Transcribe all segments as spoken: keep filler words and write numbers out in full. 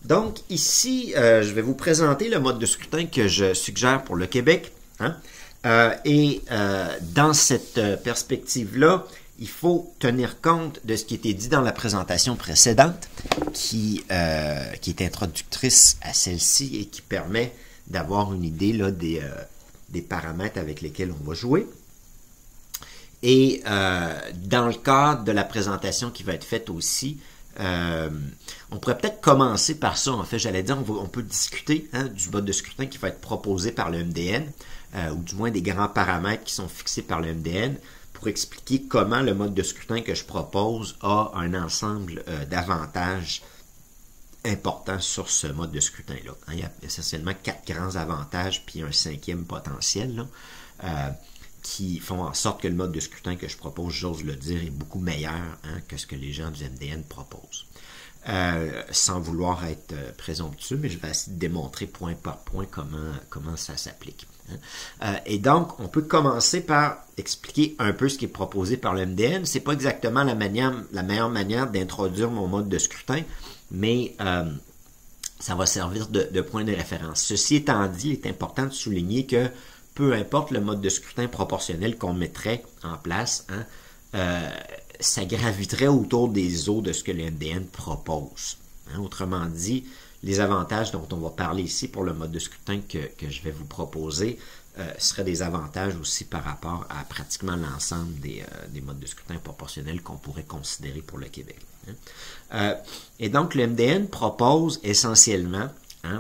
Donc, ici, euh, je vais vous présenter le mode de scrutin que je suggère pour le Québec. Hein? Euh, et euh, dans cette perspective-là, il faut tenir compte de ce qui était dit dans la présentation précédente, qui, euh, qui est introductrice à celle-ci et qui permet d'avoir une idée là, des, euh, des paramètres avec lesquels on va jouer. Et euh, dans le cadre de la présentation qui va être faite aussi, euh, on pourrait peut-être commencer par ça. En fait, j'allais dire, on, va, on peut discuter hein, du mode de scrutin qui va être proposé par le M D N, euh, ou du moins des grands paramètres qui sont fixés par le M D N, pour expliquer comment le mode de scrutin que je propose a un ensemble euh, d'avantages importants sur ce mode de scrutin-là. Hein, il y a essentiellement quatre grands avantages, puis un cinquième potentiel, là, euh, qui font en sorte que le mode de scrutin que je propose, j'ose le dire, est beaucoup meilleur hein, que ce que les gens du M D N proposent. Euh, sans vouloir être euh, présomptueux, mais je vais essayer de démontrer point par point comment, comment ça s'applique. Hein. Euh, et donc, on peut commencer par expliquer un peu ce qui est proposé par le M D N. C'est pas exactement la, manière, la meilleure manière d'introduire mon mode de scrutin, mais euh, ça va servir de, de point de référence. Ceci étant dit, il est important de souligner que peu importe le mode de scrutin proportionnel qu'on mettrait en place, hein, euh, ça graviterait autour des eaux de ce que le M D N propose. Hein, autrement dit, les avantages dont on va parler ici pour le mode de scrutin que, que je vais vous proposer euh, seraient des avantages aussi par rapport à pratiquement l'ensemble des, euh, des modes de scrutin proportionnels qu'on pourrait considérer pour le Québec. Hein. Euh, et donc, le M D N propose essentiellement hein,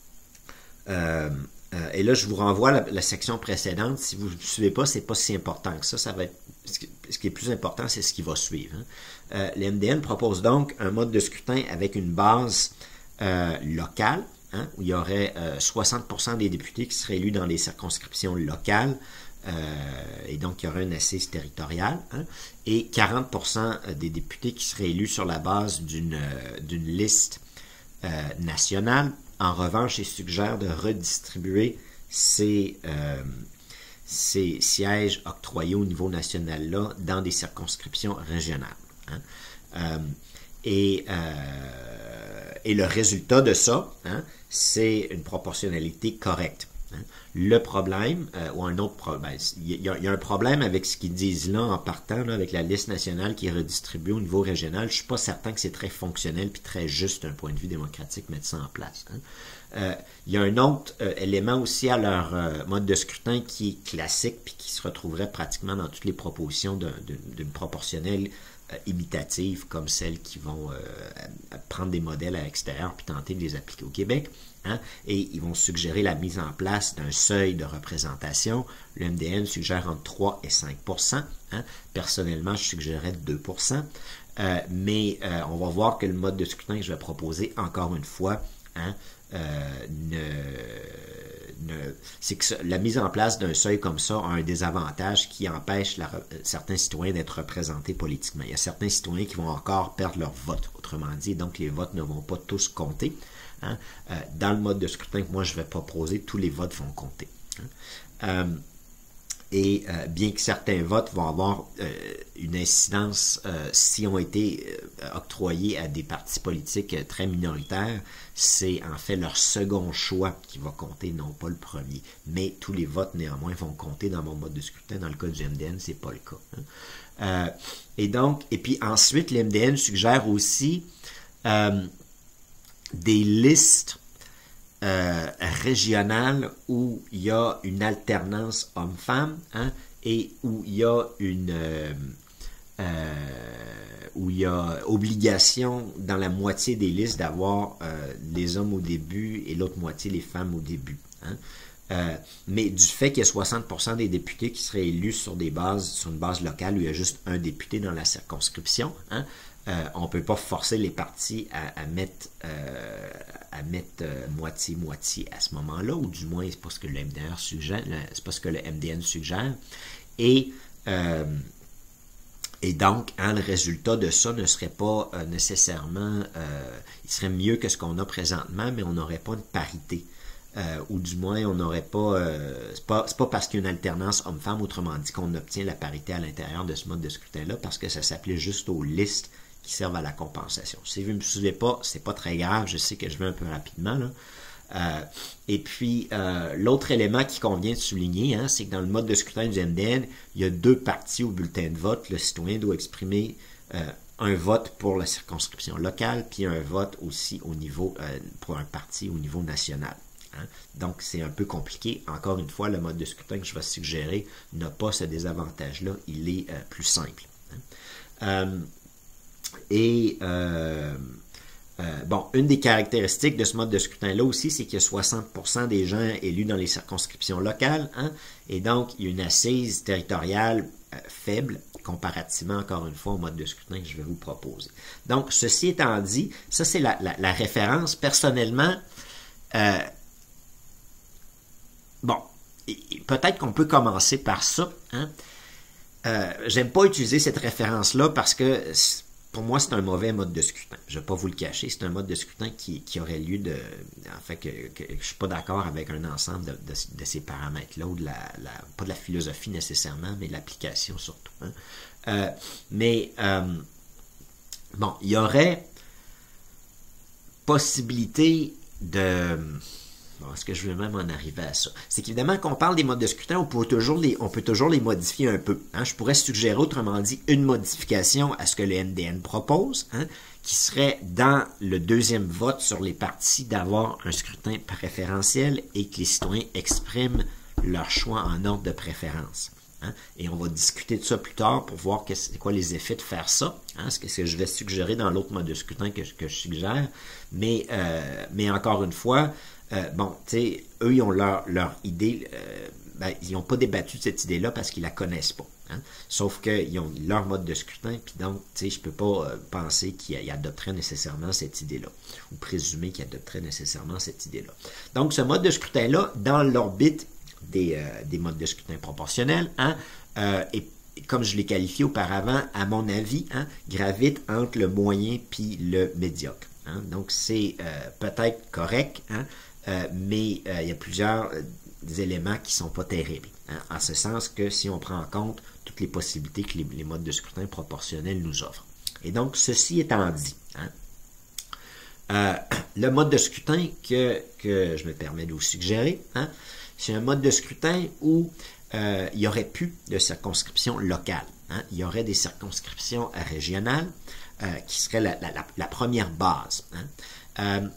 euh, Euh, et là, je vous renvoie à la, la section précédente. Si vous ne suivez pas, c'est pas si important que ça. Ça va être, ce, qui, ce qui est plus important, c'est ce qui va suivre. Hein. Euh, le M D N propose donc un mode de scrutin avec une base euh, locale, hein, où il y aurait euh, soixante pour cent des députés qui seraient élus dans les circonscriptions locales, euh, et donc il y aurait une assise territoriale, hein, et quarante pour cent des députés qui seraient élus sur la base d'une euh, d'une liste euh, nationale. En revanche, il suggère de redistribuer ces, euh, ces sièges octroyés au niveau national-là dans des circonscriptions régionales. Hein. Euh, et, euh, et le résultat de ça, hein, c'est une proportionnalité correcte. Hein. Le problème, euh, ou un autre problème, il y, y a un problème avec ce qu'ils disent là en partant, là, avec la liste nationale qui est redistribuée au niveau régional. Je ne suis pas certain que c'est très fonctionnel puis très juste d'un point de vue démocratique mettre ça en place. Hein. Euh, il y a un autre euh, élément aussi à leur euh, mode de scrutin qui est classique puis qui se retrouverait pratiquement dans toutes les propositions d'une proportionnelle euh, imitative comme celles qui vont euh, prendre des modèles à l'extérieur puis tenter de les appliquer au Québec. Hein, et ils vont suggérer la mise en place d'un seuil de représentation. Le M D N suggère entre trois et cinq pour cent. Hein. Personnellement, je suggérerais deux pour cent. Euh, mais euh, on va voir que le mode de scrutin que je vais proposer, encore une fois, hein, euh, ne, ne, c'est que la mise en place d'un seuil comme ça a un désavantage qui empêche la, certains citoyens d'être représentés politiquement. Il y a certains citoyens qui vont encore perdre leur vote, autrement dit, donc les votes ne vont pas tous compter. Hein. Euh, dans le mode de scrutin que moi je vais proposer, tous les votes vont compter. Hein. Euh, et euh, bien que certains votes vont avoir euh, une incidence euh, s'ils ont été euh, octroyés à des partis politiques euh, très minoritaires, c'est en fait leur second choix qui va compter, non pas le premier. Mais tous les votes néanmoins vont compter dans mon mode de scrutin. Dans le cas du M D N, c'est pas le cas. Hein. Euh, et donc, et puis ensuite, le M D N suggère aussi euh, des listes euh, régionales où il y a une alternance homme-femme, hein, et où il y a une euh, euh, où il y a obligation dans la moitié des listes d'avoir euh, les hommes au début et l'autre moitié les femmes au début. Hein. Euh, mais du fait qu'il y a soixante pour cent des députés qui seraient élus sur des bases, sur une base locale où il y a juste un député dans la circonscription, hein, Euh, on ne peut pas forcer les partis à, à mettre euh, à mettre moitié-moitié euh, à ce moment-là, ou du moins c'est pas ce que le M D N suggère, c'est pas ce que le M D N suggère. Et, euh, et donc, hein, le résultat de ça ne serait pas euh, nécessairement, euh, il serait mieux que ce qu'on a présentement, mais on n'aurait pas une parité. Euh, ou du moins, on n'aurait pas, euh, c'est pas, c'est pas parce qu'il y a une alternance homme-femme, autrement dit, qu'on obtient la parité à l'intérieur de ce mode de scrutin-là, parce que ça s'appelait juste aux listes qui servent à la compensation. Si vous ne me suivez pas, c'est pas très grave, je sais que je vais un peu rapidement, là. Euh, et puis, euh, l'autre élément qui convient de souligner, hein, c'est que dans le mode de scrutin du M D N, il y a deux parties au bulletin de vote. Le citoyen doit exprimer euh, un vote pour la circonscription locale, puis un vote aussi au niveau, euh, pour un parti au niveau national. Hein. Donc, c'est un peu compliqué. Encore une fois, le mode de scrutin que je vais suggérer n'a pas ce désavantage-là. Il est euh, plus simple. Hein. Euh, et... Euh, Euh, bon, une des caractéristiques de ce mode de scrutin-là aussi, c'est qu'il y a soixante pour cent des gens élus dans les circonscriptions locales, hein, et donc il y a une assise territoriale euh, faible, comparativement, encore une fois, au mode de scrutin que je vais vous proposer. Donc, ceci étant dit, ça c'est la, la, la référence. Personnellement, euh, bon, peut-être qu'on peut commencer par ça, hein. Euh, j'aime pas utiliser cette référence-là parce que pour moi, c'est un mauvais mode de scrutin. Je ne vais pas vous le cacher. C'est un mode de scrutin qui, qui aurait lieu de... En fait, que, que je ne suis pas d'accord avec un ensemble de, de, de ces paramètres-là, ou de la, la... pas de la philosophie nécessairement, mais de l'application surtout. Hein. Euh, mais, euh, bon, il y aurait possibilité de... Bon, est-ce que je veux même en arriver à ça? C'est qu'évidemment, quand on parle des modes de scrutin, on peut toujours les, on peut toujours les modifier un peu. Hein? Je pourrais suggérer, autrement dit, une modification à ce que le M D N propose, hein, qui serait dans le deuxième vote sur les partis d'avoir un scrutin préférentiel et que les citoyens expriment leur choix en ordre de préférence. Hein? Et on va discuter de ça plus tard pour voir c'est quoi les effets de faire ça. Hein? Ce que je vais suggérer dans l'autre mode de scrutin que, que je suggère. Mais, euh, mais encore une fois, Euh, bon, tu sais, eux, ils ont leur, leur idée, euh, ben, ils n'ont pas débattu de cette idée-là parce qu'ils la connaissent pas. Hein? Sauf qu'ils ont leur mode de scrutin, puis donc, tu sais, je peux pas euh, penser qu'ils adopteraient nécessairement cette idée-là, ou présumer qu'ils adopteraient nécessairement cette idée-là. Donc, ce mode de scrutin-là, dans l'orbite des, euh, des modes de scrutin proportionnels, hein, euh, et comme je l'ai qualifié auparavant, à mon avis, hein, gravite entre le moyen puis le médiocre. Hein? Donc, c'est euh, peut-être correct, hein? Euh, mais euh, il y a plusieurs euh, éléments qui ne sont pas terribles. Hein, en ce sens que si on prend en compte toutes les possibilités que les, les modes de scrutin proportionnels nous offrent. Et donc, ceci étant dit, hein, euh, le mode de scrutin que, que je me permets de vous suggérer, hein, c'est un mode de scrutin où euh, il y aurait plus de circonscriptions locales. Hein, il y aurait des circonscriptions régionales euh, qui seraient la, la, la première base. Hein. Euh,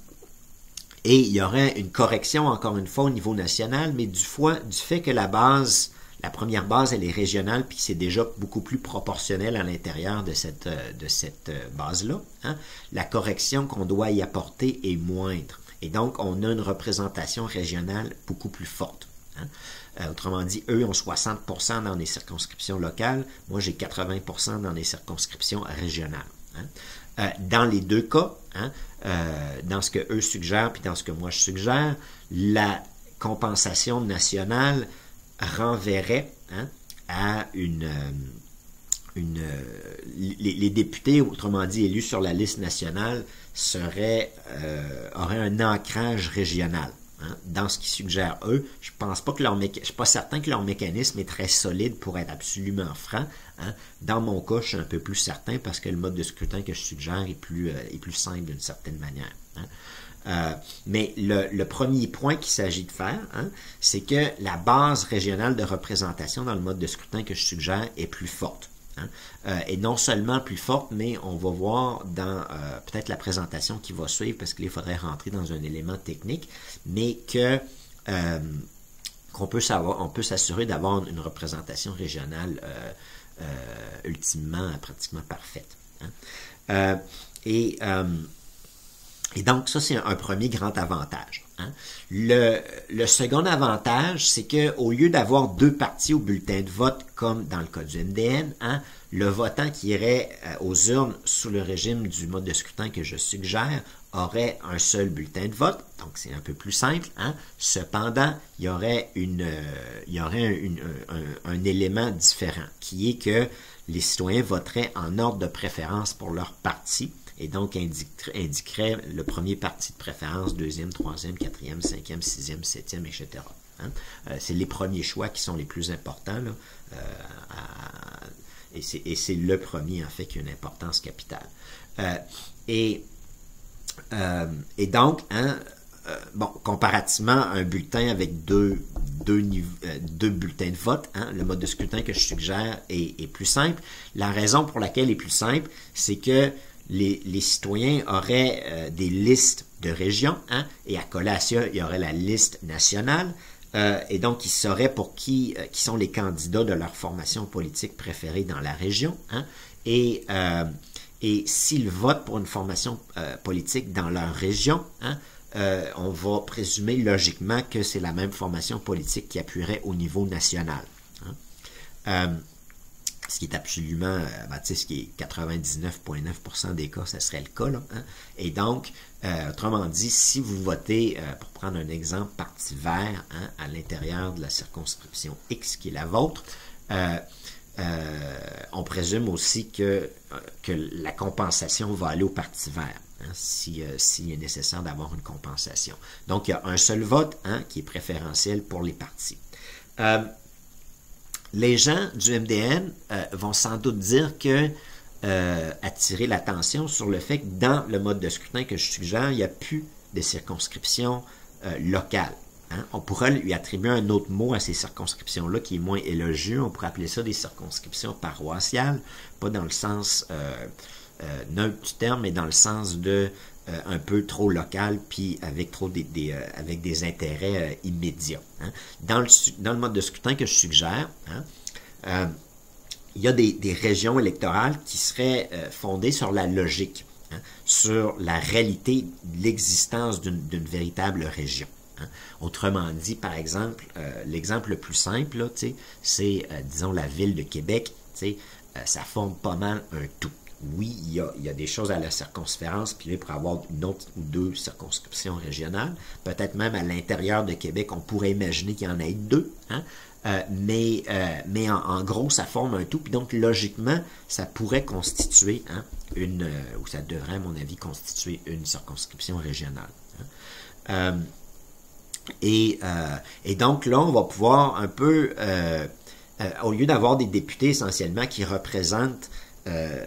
Et il y aurait une correction, encore une fois, au niveau national, mais du, fois, du fait que la base, la première base, elle est régionale, puis c'est déjà beaucoup plus proportionnel à l'intérieur de cette, de cette base-là, hein, la correction qu'on doit y apporter est moindre. Et donc, on a une représentation régionale beaucoup plus forte. Hein. Euh, autrement dit, eux ont soixante pour cent dans les circonscriptions locales, moi j'ai quatre-vingts pour cent dans les circonscriptions régionales. Hein. Euh, dans les deux cas, hein, euh, dans ce que eux suggèrent puis dans ce que moi je suggère, la compensation nationale renverrait, hein, à une... Euh, une euh, les, les députés, autrement dit élus sur la liste nationale, seraient, euh, auraient un ancrage régional. Hein, dans ce qu'ils suggèrent eux, je pense pas que leur méca... je suis pas certain que leur mécanisme est très solide pour être absolument franc. Hein. Dans mon cas, je suis un peu plus certain parce que le mode de scrutin que je suggère est plus, euh, est plus simple d'une certaine manière. Hein. Euh, mais le, le premier point qu'il s'agit de faire, hein, c'est que la base régionale de représentation dans le mode de scrutin que je suggère est plus forte. Hein. Euh, et non seulement plus forte, mais on va voir dans euh, peut-être la présentation qui va suivre, parce qu'il faudrait rentrer dans un élément technique, mais que euh, qu'on peut savoir, on peut s'assurer d'avoir une représentation régionale euh, euh, ultimement pratiquement parfaite. Hein. Euh, et, euh, et donc ça c'est un, un premier grand avantage. Hein. Le, le second avantage, c'est que au lieu d'avoir deux parties au bulletin de vote, comme dans le cas du M D N, hein, le votant qui irait euh, aux urnes sous le régime du mode de scrutin que je suggère aurait un seul bulletin de vote, donc c'est un peu plus simple. Hein. Cependant, il y aurait, une, euh, il y aurait une, un, un élément différent, qui est que les citoyens voteraient en ordre de préférence pour leur parti, et donc indiquerait le premier parti de préférence, deuxième, troisième, quatrième, cinquième, sixième, septième, et cetera. Hein? Euh, c'est les premiers choix qui sont les plus importants. Là. Euh, à, Et c'est, et c'est le premier, en fait, qui a une importance capitale. Euh, et, euh, et donc, hein, euh, bon, comparativement à un bulletin avec deux, deux, euh, deux bulletins de vote, hein, le mode de scrutin que je suggère est, est plus simple. La raison pour laquelle il est plus simple, c'est que les, les citoyens auraient euh, des listes de régions, hein, et à coller à ça, il y aurait la liste nationale. Euh, et donc, ils sauraient pour qui, euh, qui sont les candidats de leur formation politique préférée dans la région. Hein, et, euh, et s'ils votent pour une formation euh, politique dans leur région, hein, euh, on va présumer logiquement que c'est la même formation politique qui appuierait au niveau national. Hein. Euh, ce qui est absolument, euh, ben, tu sais, ce qui est quatre-vingt-dix-neuf virgule neuf pour cent des cas, ça serait le cas. Là, hein. Et donc, euh, autrement dit, si vous votez, euh, pour prendre un exemple, parti vert, hein, à l'intérieur de la circonscription X qui est la vôtre, euh, euh, on présume aussi que, euh, que la compensation va aller au parti vert, hein, si, euh, s'il est nécessaire d'avoir une compensation. Donc, il y a un seul vote, hein, qui est préférentiel pour les partis. Euh, Les gens du M D N euh, vont sans doute dire que euh, attirer l'attention sur le fait que dans le mode de scrutin que je suggère, il n'y a plus de circonscriptions euh, locales. Hein? On pourrait lui attribuer un autre mot à ces circonscriptions-là qui est moins élogieux. On pourrait appeler ça des circonscriptions paroissiales, pas dans le sens euh, euh, neutre du terme, mais dans le sens de euh, un peu trop local, puis avec trop des, des euh, avec des intérêts euh, immédiats. Hein. Dans le dans le mode de scrutin que je suggère, hein, euh, il y a des, des régions électorales qui seraient euh, fondées sur la logique, hein, sur la réalité de l'existence d'une, d'une véritable région. Hein. Autrement dit, par exemple, euh, l'exemple le plus simple, là, c'est, euh, disons, la ville de Québec, euh, ça forme pas mal un tout. Oui, il y, a, il y a des choses à la circonférence, puis là, pour avoir une autre ou deux circonscriptions régionales, peut-être même à l'intérieur de Québec, on pourrait imaginer qu'il y en ait deux, hein? euh, mais, euh, mais en, en gros, ça forme un tout, puis donc, logiquement, ça pourrait constituer, hein, une, euh, ou ça devrait, à mon avis, constituer une circonscription régionale. Hein? Euh, et, euh, et donc, là, on va pouvoir un peu, euh, euh, au lieu d'avoir des députés, essentiellement, qui représentent euh,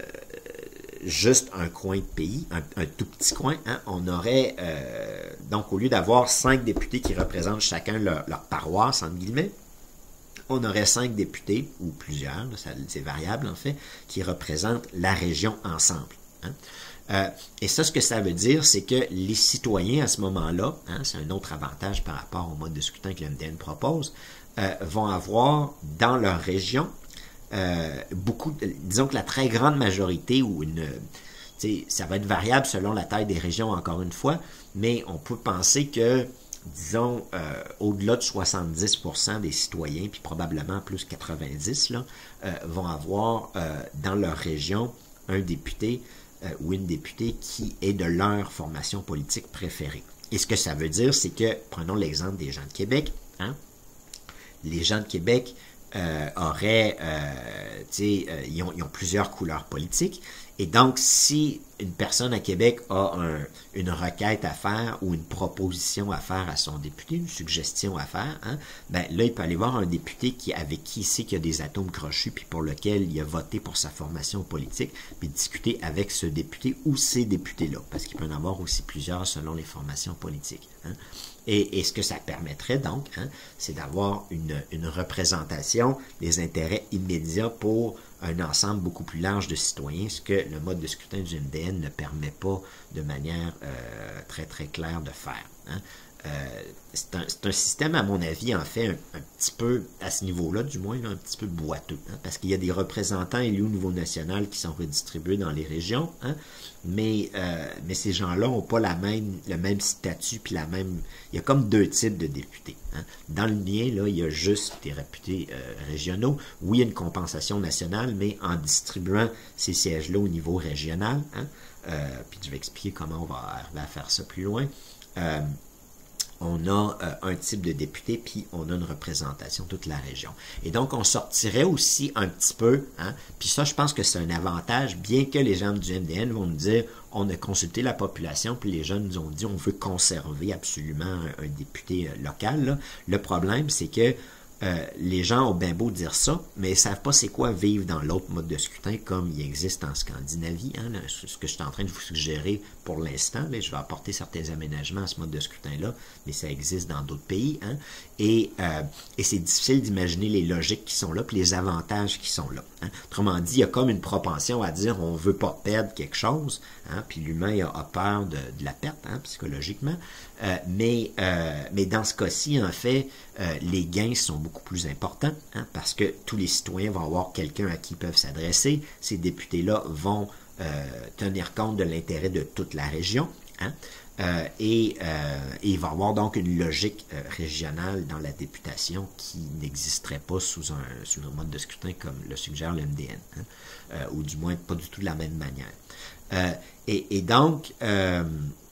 juste un coin de pays, un, un tout petit coin, hein, on aurait, euh, donc au lieu d'avoir cinq députés qui représentent chacun leur, leur paroisse, entre guillemets, on aurait cinq députés, ou plusieurs, ça, c'est variable en fait, qui représentent la région ensemble. Hein. Euh, et ça, ce que ça veut dire, c'est que les citoyens à ce moment-là, hein, c'est un autre avantage par rapport au mode de scrutin que l'M D N propose, euh, vont avoir dans leur région Euh, beaucoup, disons que la très grande majorité ou une, ça va être variable selon la taille des régions encore une fois, mais on peut penser que, disons, euh, au-delà de soixante-dix pour cent des citoyens, puis probablement plus quatre-vingt-dix là, euh, vont avoir euh, dans leur région un député euh, ou une députée qui est de leur formation politique préférée. Et ce que ça veut dire, c'est que, prenons l'exemple des gens de Québec, hein, les gens de Québec Euh, auraient, euh, tu sais, euh, ils, ont, ils ont plusieurs couleurs politiques. Et donc, si une personne à Québec a un, une requête à faire ou une proposition à faire à son député, une suggestion à faire, hein, ben là, il peut aller voir un député qui, avec qui il sait qu'il y a des atomes crochus, puis pour lequel il a voté pour sa formation politique, puis discuter avec ce député ou ces députés-là, parce qu'il peut en avoir aussi plusieurs selon les formations politiques. Hein. Et, et ce que ça permettrait donc, hein, c'est d'avoir une, une représentation des intérêts immédiats pour un ensemble beaucoup plus large de citoyens, ce que le mode de scrutin du M D N ne permet pas de manière euh, très très claire de faire. Hein. Euh, c'est un, c'est un système, à mon avis, en fait, un, un petit peu, à ce niveau-là, du moins, là, un petit peu boiteux, hein, parce qu'il y a des représentants élus au niveau national qui sont redistribués dans les régions, hein, mais, euh, mais ces gens-là n'ont pas la même, le même statut, puis la même... Il y a comme deux types de députés. Hein. Dans le mien, là, il y a juste des députés euh, régionaux. Oui, il y a une compensation nationale, mais en distribuant ces sièges-là au niveau régional, hein, euh, puis je vais expliquer comment on va arriver à faire ça plus loin. Euh, on a euh, un type de député, puis on a une représentation de toute la région. Et donc, on sortirait aussi un petit peu, hein, puis ça, je pense que c'est un avantage, bien que les gens du M D N vont nous dire, on a consulté la population, puis les jeunes nous ont dit, on veut conserver absolument un, un député euh, local. Là. Le problème, c'est que euh, les gens ont bien beau dire ça, mais ils ne savent pas c'est quoi vivre dans l'autre mode de scrutin comme il existe en Scandinavie. Hein, là, ce que je suis en train de vous suggérer pour l'instant, je vais apporter certains aménagements à ce mode de scrutin-là, mais ça existe dans d'autres pays. Hein, et euh, et c'est difficile d'imaginer les logiques qui sont là, puis les avantages qui sont là. Hein. Autrement dit, il y a comme une propension à dire on ne veut pas perdre quelque chose, hein, puis l'humain a, a peur de, de la perte, hein, psychologiquement. Euh, mais, euh, mais dans ce cas-ci, en fait, euh, les gains sont beaucoup plus importants, hein, parce que tous les citoyens vont avoir quelqu'un à qui ils peuvent s'adresser. Ces députés-là vont euh, tenir compte de l'intérêt de toute la région, hein, euh, et, euh, et il va y avoir donc une logique euh, régionale dans la députation qui n'existerait pas sous un, sous un mode de scrutin comme le suggère l'M D N, hein, euh, ou du moins pas du tout de la même manière. Euh, et, et donc... Euh,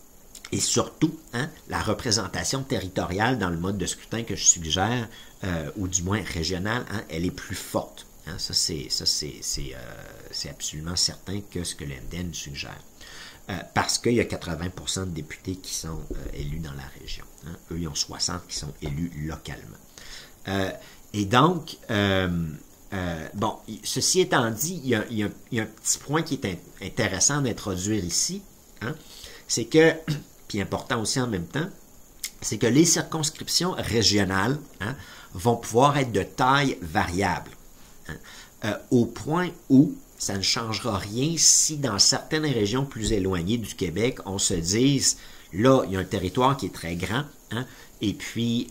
Et surtout, hein, la représentation territoriale dans le mode de scrutin que je suggère, euh, ou du moins régionale, hein, elle est plus forte. Hein, ça, c'est ça c'est c'est euh, c'est absolument certain que ce que l'M D N suggère. Euh, parce qu'il y a quatre-vingts pour cent de députés qui sont euh, élus dans la région. Hein. Eux, ils ont soixante qui sont élus localement. Euh, et donc, euh, euh, bon, ceci étant dit, il y a, il y a, il y a un petit point qui est in intéressant d'introduire ici, hein, c'est que... puis important aussi en même temps, c'est que les circonscriptions régionales, hein, vont pouvoir être de taille variable, hein, euh, au point où ça ne changera rien si dans certaines régions plus éloignées du Québec, on se dise, là, il y a un territoire qui est très grand, hein, et puis,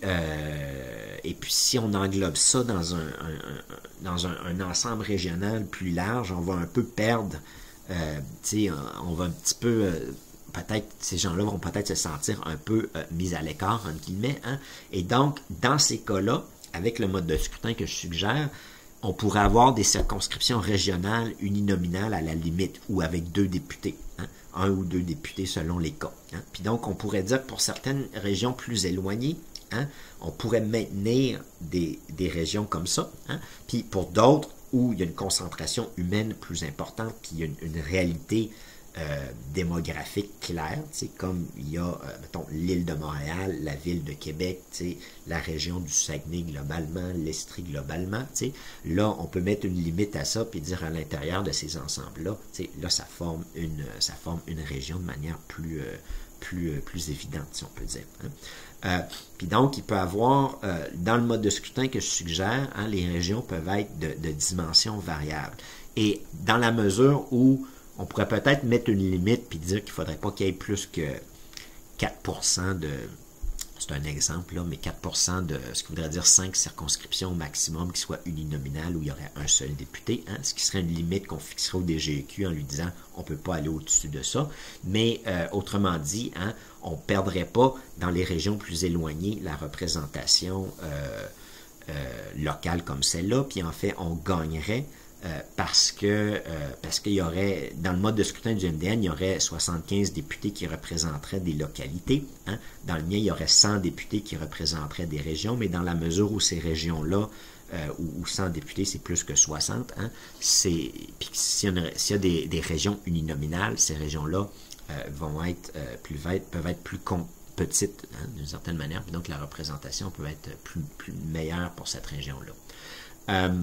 euh, et puis si on englobe ça dans un, un, un, dans un, un ensemble régional plus large, on va un peu perdre, euh, tu sais, on, on va un petit peu... Euh, peut-être, ces gens-là vont peut-être se sentir un peu euh, mis à l'écart, entre guillemets. Hein? Et donc, dans ces cas-là, avec le mode de scrutin que je suggère, on pourrait avoir des circonscriptions régionales uninominales à la limite, ou avec deux députés, hein? un ou deux députés selon les cas. Hein? Puis donc, on pourrait dire que pour certaines régions plus éloignées, hein, on pourrait maintenir des, des régions comme ça. Hein? Puis pour d'autres, où il y a une concentration humaine plus importante, puis il y a une, une réalité Euh, démographique claire, comme il y a, euh, mettons, l'île de Montréal, la ville de Québec, la région du Saguenay globalement, l'Estrie globalement. T'sais. Là, on peut mettre une limite à ça puis dire à l'intérieur de ces ensembles-là, là, ça forme une ça forme une région de manière plus, euh, plus, euh, plus évidente, si on peut dire. Hein. Euh, puis donc, il peut y avoir, euh, dans le mode de scrutin que je suggère, hein, les régions peuvent être de, de dimensions variables. Et dans la mesure où on pourrait peut-être mettre une limite puis dire qu'il ne faudrait pas qu'il y ait plus que quatre pour cent de, c'est un exemple là, mais quatre pour cent de ce qui voudrait dire cinq circonscriptions au maximum qui soient uninominales où il y aurait un seul député, hein, ce qui serait une limite qu'on fixerait au D G E Q en lui disant on ne peut pas aller au-dessus de ça. Mais euh, autrement dit, hein, on ne perdrait pas dans les régions plus éloignées la représentation euh, euh, locale comme celle-là, puis en fait, on gagnerait Euh, parce que euh, parce qu'il y aurait, dans le mode de scrutin du M D N, il y aurait soixante-quinze députés qui représenteraient des localités. Hein. Dans le mien, il y aurait cent députés qui représenteraient des régions, mais dans la mesure où ces régions-là, euh, où, où cent députés, c'est plus que soixante, hein, c'est, puis s'il y a, s'il y a des, des régions uninominales, ces régions-là euh, vont être, euh, plus, peuvent être plus petites, hein, d'une certaine manière, puis donc la représentation peut être plus, plus meilleure pour cette région-là. Euh,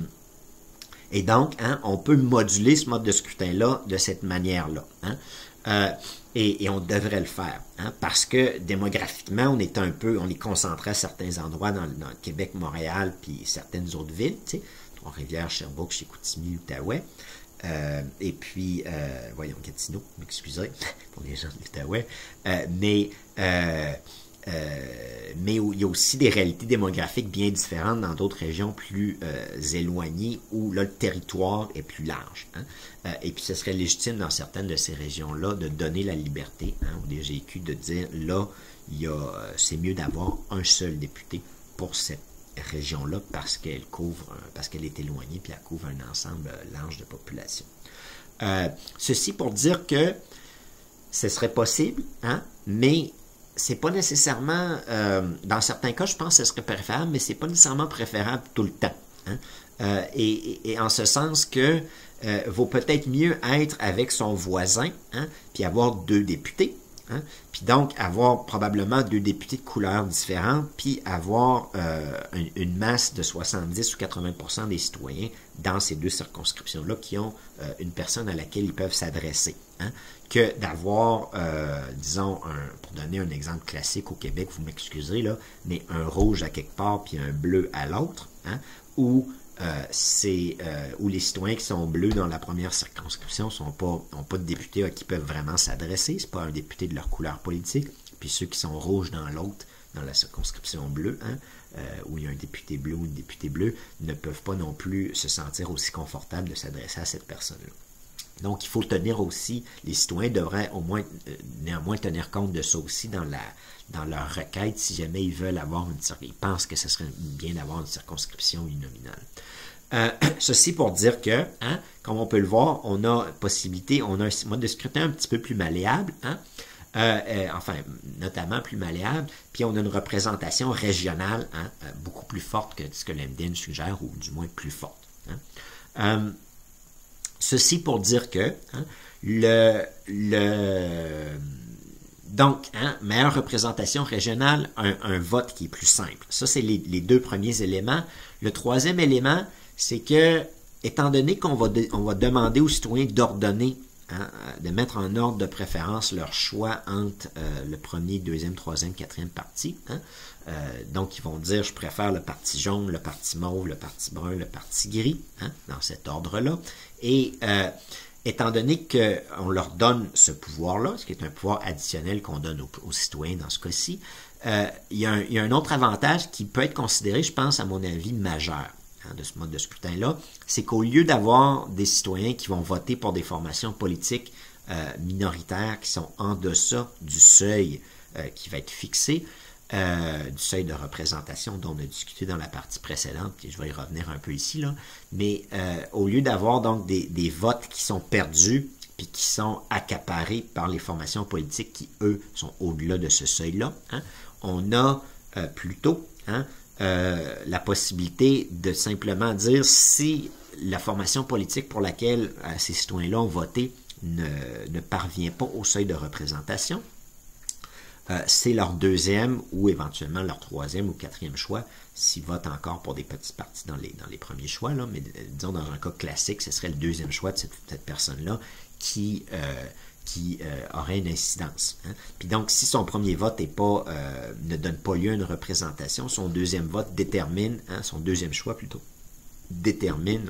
Et donc, hein, on peut moduler ce mode de scrutin-là de cette manière-là. Hein, euh, et, et on devrait le faire. Hein, parce que démographiquement, on est un peu, on est concentré à certains endroits dans, dans Québec, Montréal, puis certaines autres villes, tu sais, Trois-Rivières, Sherbrooke, Chicoutimi, Outaouais. Euh, et puis, euh, voyons, Gatineau, m'excusez pour les gens de l'Outaouais. Euh, mais... Euh, Euh, mais où il y a aussi des réalités démographiques bien différentes dans d'autres régions plus euh, éloignées où là, le territoire est plus large. Hein? Euh, et puis, ce serait légitime dans certaines de ces régions-là de donner la liberté hein, au D G E Q de dire là, il y a, euh, c'est mieux d'avoir un seul député pour cette région-là parce qu'elle couvre, euh, parce qu'elle est éloignée puis elle couvre un ensemble euh, large de population. Euh, ceci pour dire que ce serait possible, hein, mais c'est pas nécessairement, euh, dans certains cas, je pense que ce serait préférable, mais c'est pas nécessairement préférable tout le temps. Hein? Euh, et, et, et en ce sens que euh, vaut peut-être mieux être avec son voisin, hein, puis avoir deux députés, Hein? Puis donc, avoir probablement deux députés de couleurs différentes, puis avoir euh, une, une masse de soixante-dix ou quatre-vingts pour cent des citoyens dans ces deux circonscriptions-là qui ont euh, une personne à laquelle ils peuvent s'adresser. Hein? Que d'avoir, euh, disons, un, pour donner un exemple classique au Québec, vous m'excusez, là, mais un rouge à quelque part puis un bleu à l'autre, hein? Ou Euh, c'est euh, où les citoyens qui sont bleus dans la première circonscription sont pas n'ont pas de députés à qui peuvent vraiment s'adresser, c'est pas un député de leur couleur politique, puis ceux qui sont rouges dans l'autre, dans la circonscription bleue, hein, euh, où il y a un député bleu ou une députée bleue, ne peuvent pas non plus se sentir aussi confortables de s'adresser à cette personne-là. Donc, il faut tenir aussi, les citoyens devraient au moins, euh, néanmoins tenir compte de ça aussi dans la dans leur requête, si jamais ils veulent avoir une ils pensent que ce serait bien d'avoir une circonscription uninominale. Euh, ceci pour dire que, hein, comme on peut le voir, on a possibilité, on a un mode de scrutin un petit peu plus malléable, hein, euh, euh, enfin, notamment plus malléable, puis on a une représentation régionale, hein, euh, beaucoup plus forte que ce que l'M D N suggère, ou du moins plus forte. Hein. Euh, ceci pour dire que hein, le, le donc, hein, meilleure représentation régionale, un, un vote qui est plus simple. Ça, c'est les, les deux premiers éléments. Le troisième élément, c'est que, étant donné qu'on va, de, on va demander aux citoyens d'ordonner, hein, de mettre en ordre de préférence leur choix entre euh, le premier, deuxième, troisième, quatrième parti, hein, euh, donc ils vont dire, je préfère le parti jaune, le parti mauve, le parti brun, le parti gris, hein, dans cet ordre-là. Et euh, étant donné qu'on leur donne ce pouvoir-là, ce qui est un pouvoir additionnel qu'on donne aux, aux citoyens dans ce cas-ci, euh, il, y a un, il y a un autre avantage qui peut être considéré, je pense, à mon avis, majeur hein, de ce mode de scrutin-là, c'est qu'au lieu d'avoir des citoyens qui vont voter pour des formations politiques euh, minoritaires qui sont en deçà du seuil euh, qui va être fixé, Euh, du seuil de représentation dont on a discuté dans la partie précédente, puis je vais y revenir un peu ici, là, mais euh, au lieu d'avoir donc des, des votes qui sont perdus, puis qui sont accaparés par les formations politiques qui, eux, sont au-delà de ce seuil-là, hein, on a euh, plutôt hein, euh, la possibilité de simplement dire si la formation politique pour laquelle euh, ces citoyens-là ont voté ne, ne parvient pas au seuil de représentation, Euh, c'est leur deuxième ou éventuellement leur troisième ou quatrième choix s'ils votent encore pour des petits partis dans les, dans les premiers choix, là, mais disons dans un cas classique, ce serait le deuxième choix de cette, cette personne-là qui, euh, qui euh, aurait une incidence. Hein. Puis donc, si son premier vote est pas, euh, ne donne pas lieu à une représentation, son deuxième vote détermine, hein, son deuxième choix plutôt, détermine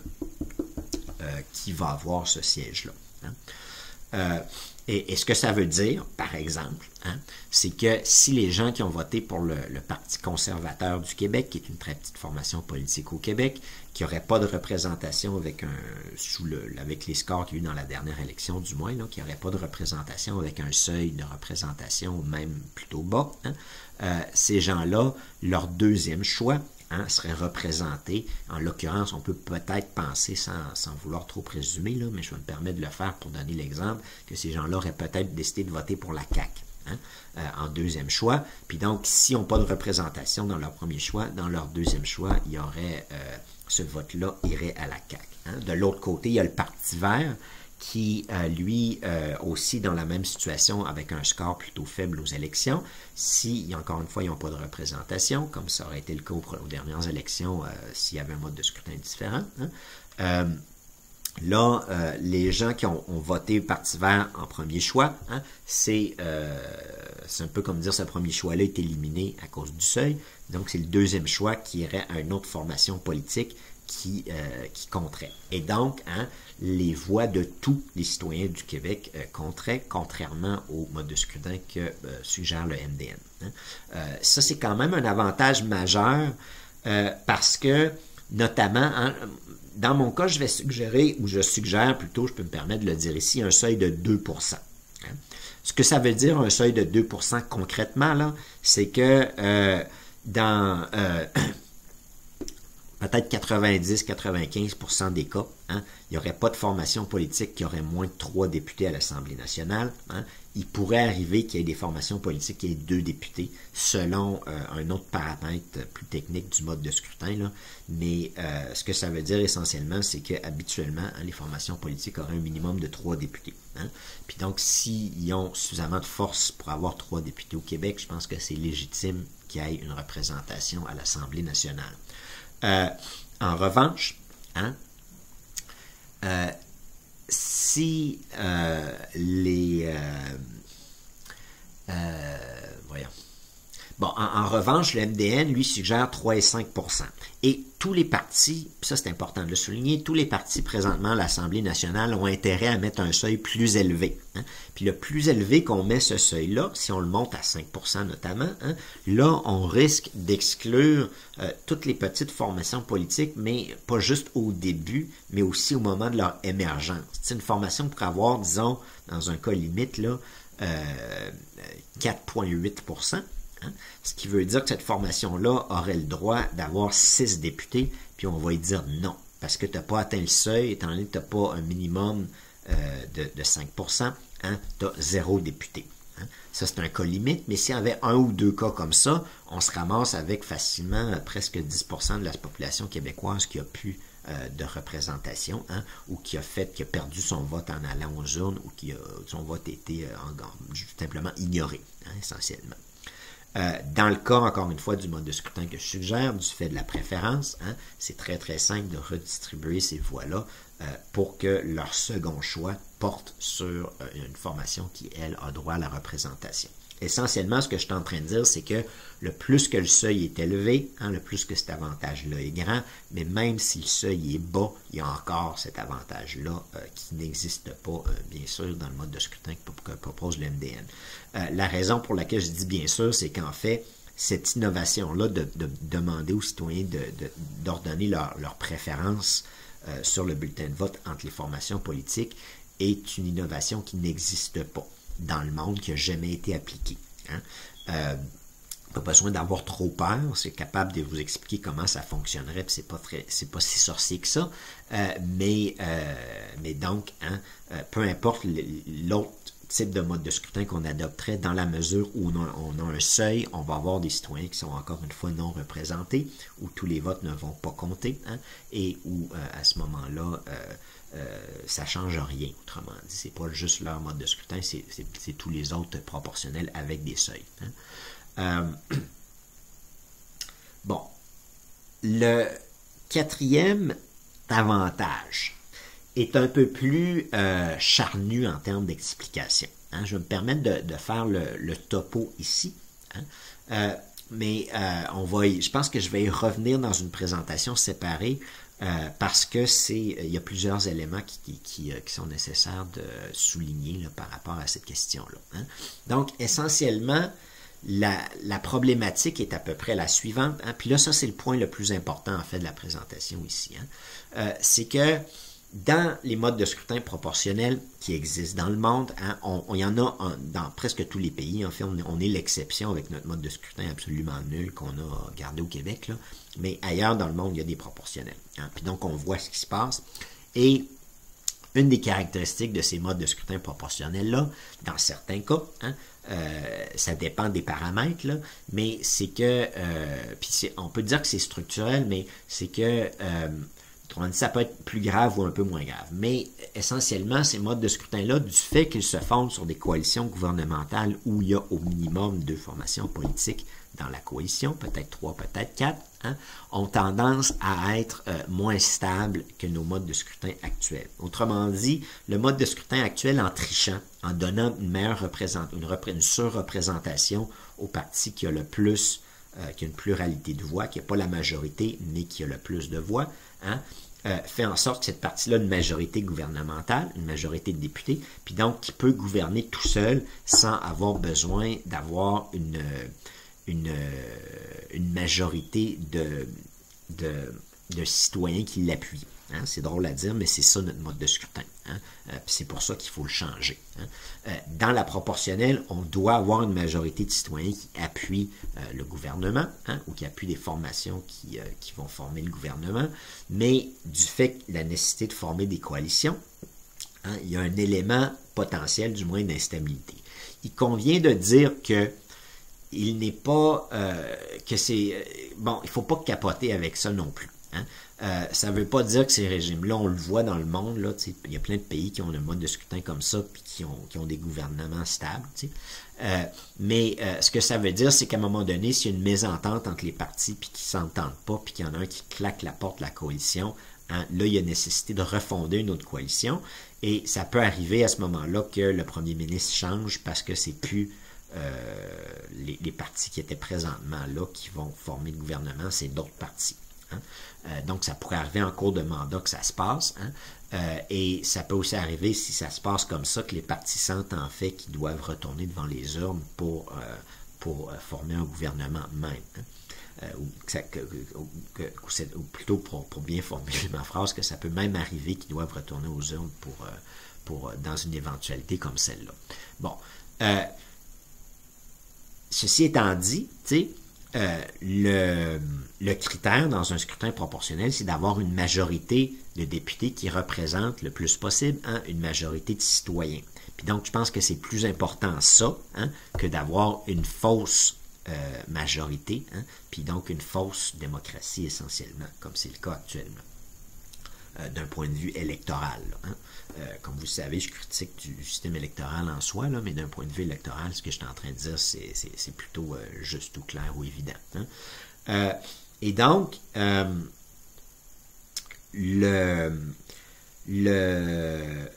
euh, qui va avoir ce siège-là. Hein. Euh, Et, et ce que ça veut dire, par exemple, hein, c'est que si les gens qui ont voté pour le, le Parti conservateur du Québec, qui est une très petite formation politique au Québec, qui n'aurait pas de représentation avec un sous le avec les scores qu'il y a eu dans la dernière élection, du moins, là, qui n'aurait pas de représentation avec un seuil de représentation même plutôt bas, hein, euh, ces gens-là, leur deuxième choix, Hein, serait représenté. En l'occurrence, on peut peut-être penser, sans, sans vouloir trop présumer, là, mais je vais me permettre de le faire pour donner l'exemple, que ces gens-là auraient peut-être décidé de voter pour la C A Q hein, euh, en deuxième choix. Puis donc, s'ils n'ont pas de représentation dans leur premier choix, dans leur deuxième choix, il y aurait euh, ce vote-là irait à la C A Q. Hein. De l'autre côté, il y a le Parti vert, qui, euh, lui, euh, aussi dans la même situation avec un score plutôt faible aux élections. Si, encore une fois, ils n'ont pas de représentation, comme ça aurait été le cas aux dernières élections euh, s'il y avait un mode de scrutin différent, hein, euh, là, euh, les gens qui ont, ont voté Parti vert en premier choix, hein, c'est euh, c'est un peu comme dire ce premier choix-là est éliminé à cause du seuil. Donc, c'est le deuxième choix qui irait à une autre formation politique qui, euh, qui compterait. Et donc, hein, les voix de tous les citoyens du Québec euh, compteraient, contrairement au mode de scrutin que euh, suggère le M D N. Hein. Euh, ça, c'est quand même un avantage majeur euh, parce que, notamment, hein, dans mon cas, je vais suggérer, ou je suggère plutôt, je peux me permettre de le dire ici, un seuil de deux pour cent. Hein. Ce que ça veut dire, un seuil de deux pour cent concrètement, là, c'est que euh, dans... Euh, peut-être quatre-vingt-dix à quatre-vingt-quinze pour cent des cas, hein, il n'y aurait pas de formation politique qui aurait moins de trois députés à l'Assemblée nationale. Hein. Il pourrait arriver qu'il y ait des formations politiques qui aient deux députés, selon euh, un autre paramètre plus technique du mode de scrutin. Là. Mais euh, ce que ça veut dire essentiellement, c'est qu'habituellement, hein, les formations politiques auraient un minimum de trois députés. Hein. Puis donc, s'ils ont suffisamment de force pour avoir trois députés au Québec, je pense que c'est légitime qu'il y ait une représentation à l'Assemblée nationale. Euh, en revanche, hein, euh, si euh, les... Euh, euh, voyons. Bon, en, en revanche, le M D N, lui, suggère trois virgule cinq pour cent. Et tous les partis, ça c'est important de le souligner, tous les partis présentement à l'Assemblée nationale ont intérêt à mettre un seuil plus élevé. Hein. Puis le plus élevé qu'on met ce seuil-là, si on le monte à cinq pour cent notamment, hein, là, on risque d'exclure euh, toutes les petites formations politiques, mais pas juste au début, mais aussi au moment de leur émergence. C'est une formation pour avoir, disons, dans un cas limite, là, euh, quatre virgule huit pour cent. Hein? Ce qui veut dire que cette formation-là aurait le droit d'avoir six députés, puis on va lui dire non, parce que tu n'as pas atteint le seuil, étant donné que tu n'as pas un minimum euh, de, de cinq pour cent, hein, tu as zéro député. Hein? Ça, c'est un cas limite, mais s'il y avait un ou deux cas comme ça, on se ramasse avec facilement euh, presque dix pour cent de la population québécoise qui a pu euh, de représentation, hein, ou qui a fait, qui a perdu son vote en allant aux urnes, ou qui a, son vote a été euh, en, simplement ignoré, hein, essentiellement. Euh, dans le cas, encore une fois, du mode de scrutin que je suggère, du fait de la préférence, hein, c'est très très simple de redistribuer ces voix-là euh, pour que leur second choix porte sur euh, une formation qui, elle, a droit à la représentation. Essentiellement, ce que je suis en train de dire, c'est que le plus que le seuil est élevé, hein, le plus que cet avantage-là est grand, mais même si le seuil est bas, il y a encore cet avantage-là euh, qui n'existe pas, euh, bien sûr, dans le mode de scrutin que, que propose le M D N. Euh, la raison pour laquelle je dis bien sûr, c'est qu'en fait, cette innovation-là de, de, de demander aux citoyens de, de, d'ordonner leur, leur préférence euh, sur le bulletin de vote entre les formations politiques est une innovation qui n'existe pas dans le monde, qui n'a jamais été appliquée. Hein. Euh, pas besoin d'avoir trop peur, c'est capable de vous expliquer comment ça fonctionnerait, puis c'est pas très, c'est pas si sorcier que ça, euh, mais, euh, mais donc, hein, euh, peu importe l'autre type de mode de scrutin qu'on adopterait, dans la mesure où on a, on a un seuil, on va avoir des citoyens qui sont encore une fois non représentés, où tous les votes ne vont pas compter, hein, et où euh, à ce moment-là, euh, euh, ça ne change rien, autrement dit. C'est pas juste leur mode de scrutin, c'est tous les autres proportionnels avec des seuils. Hein. Euh, bon, le quatrième avantage est un peu plus euh, charnu en termes d'explication. Hein. Je vais me permettre de, de faire le, le topo ici. Hein. Euh, mais euh, on va y, je pense que je vais y revenir dans une présentation séparée euh, parce que c'est il y a plusieurs éléments qui, qui, qui, qui sont nécessaires de souligner là, par rapport à cette question-là. Hein. Donc, essentiellement, La, la problématique est à peu près la suivante. Hein? Puis là, ça, c'est le point le plus important, en fait, de la présentation ici. Hein? Euh, c'est que dans les modes de scrutin proportionnels qui existent dans le monde, hein, on, on y en a en, dans presque tous les pays. En fait, on, on est l'exception avec notre mode de scrutin absolument nul qu'on a gardé au Québec. Là. Mais ailleurs dans le monde, il y a des proportionnels. Hein? Puis donc, on voit ce qui se passe. Et une des caractéristiques de ces modes de scrutin proportionnels-là, dans certains cas, hein, euh, ça dépend des paramètres, là, mais c'est que, euh, puis on peut dire que c'est structurel, mais c'est que, euh, autrement dit, ça peut être plus grave ou un peu moins grave. Mais essentiellement, ces modes de scrutin-là, du fait qu'ils se fondent sur des coalitions gouvernementales où il y a au minimum deux formations politiques dans la coalition, peut-être trois, peut-être quatre, hein, ont tendance à être euh, moins stables que nos modes de scrutin actuels. Autrement dit, le mode de scrutin actuel, en trichant, en donnant une meilleure représentation, une, repré une surreprésentation au parti qui a le plus, euh, qui a une pluralité de voix, qui n'a pas la majorité, mais qui a le plus de voix, hein, euh, fait en sorte que cette partie-là a une majorité gouvernementale, une majorité de députés, puis donc qui peut gouverner tout seul sans avoir besoin d'avoir une... Une, une majorité de, de, de citoyens qui l'appuient. Hein? C'est drôle à dire, mais c'est ça notre mode de scrutin. Hein? Euh, c'est pour ça qu'il faut le changer. Hein? Euh, dans la proportionnelle, on doit avoir une majorité de citoyens qui appuient euh, le gouvernement, hein? Ou qui appuient des formations qui, euh, qui vont former le gouvernement, mais du fait de la nécessité de former des coalitions, hein, il y a un élément potentiel, du moins, d'instabilité. Il convient de dire que il n'est pas, euh, que c'est, euh, bon, il ne faut pas capoter avec ça non plus. Hein? Euh, ça ne veut pas dire que ces régimes-là, on le voit dans le monde, là, il y a plein de pays qui ont un mode de scrutin comme ça, puis qui ont, qui ont des gouvernements stables. Euh, mais euh, ce que ça veut dire, c'est qu'à un moment donné, s'il y a une mésentente entre les partis, puis qu'ils ne s'entendent pas, puis qu'il y en a un qui claque la porte de la coalition, hein, là, il y a nécessité de refonder une autre coalition, et ça peut arriver à ce moment-là que le premier ministre change parce que c'est plus euh, les, les partis qui étaient présentement là qui vont former le gouvernement, c'est d'autres partis. Hein. Euh, donc, ça pourrait arriver en cours de mandat que ça se passe. Hein. Euh, et ça peut aussi arriver, si ça se passe comme ça, que les partis sentent en fait qu'ils doivent retourner devant les urnes pour, euh, pour euh, former un gouvernement même. Hein. Euh, ou, que ça, que, que, que, ou plutôt pour, pour bien formuler ma phrase, que ça peut même arriver qu'ils doivent retourner aux urnes pour, euh, pour, dans une éventualité comme celle-là. Bon. Euh, ceci étant dit, tu sais, Euh, le, le critère dans un scrutin proportionnel, c'est d'avoir une majorité de députés qui représentent le plus possible hein, une majorité de citoyens. Puis donc, je pense que c'est plus important ça hein, que d'avoir une fausse euh, majorité, hein, puis donc une fausse démocratie essentiellement, comme c'est le cas actuellement. Euh, d'un point de vue électoral. Là, hein. euh, comme vous le savez, je critique du système électoral en soi, là, mais d'un point de vue électoral, ce que je suis en train de dire, c'est, c'est, c'est plutôt euh, juste ou clair ou évident. Hein. Euh, et donc, euh, le... le euh,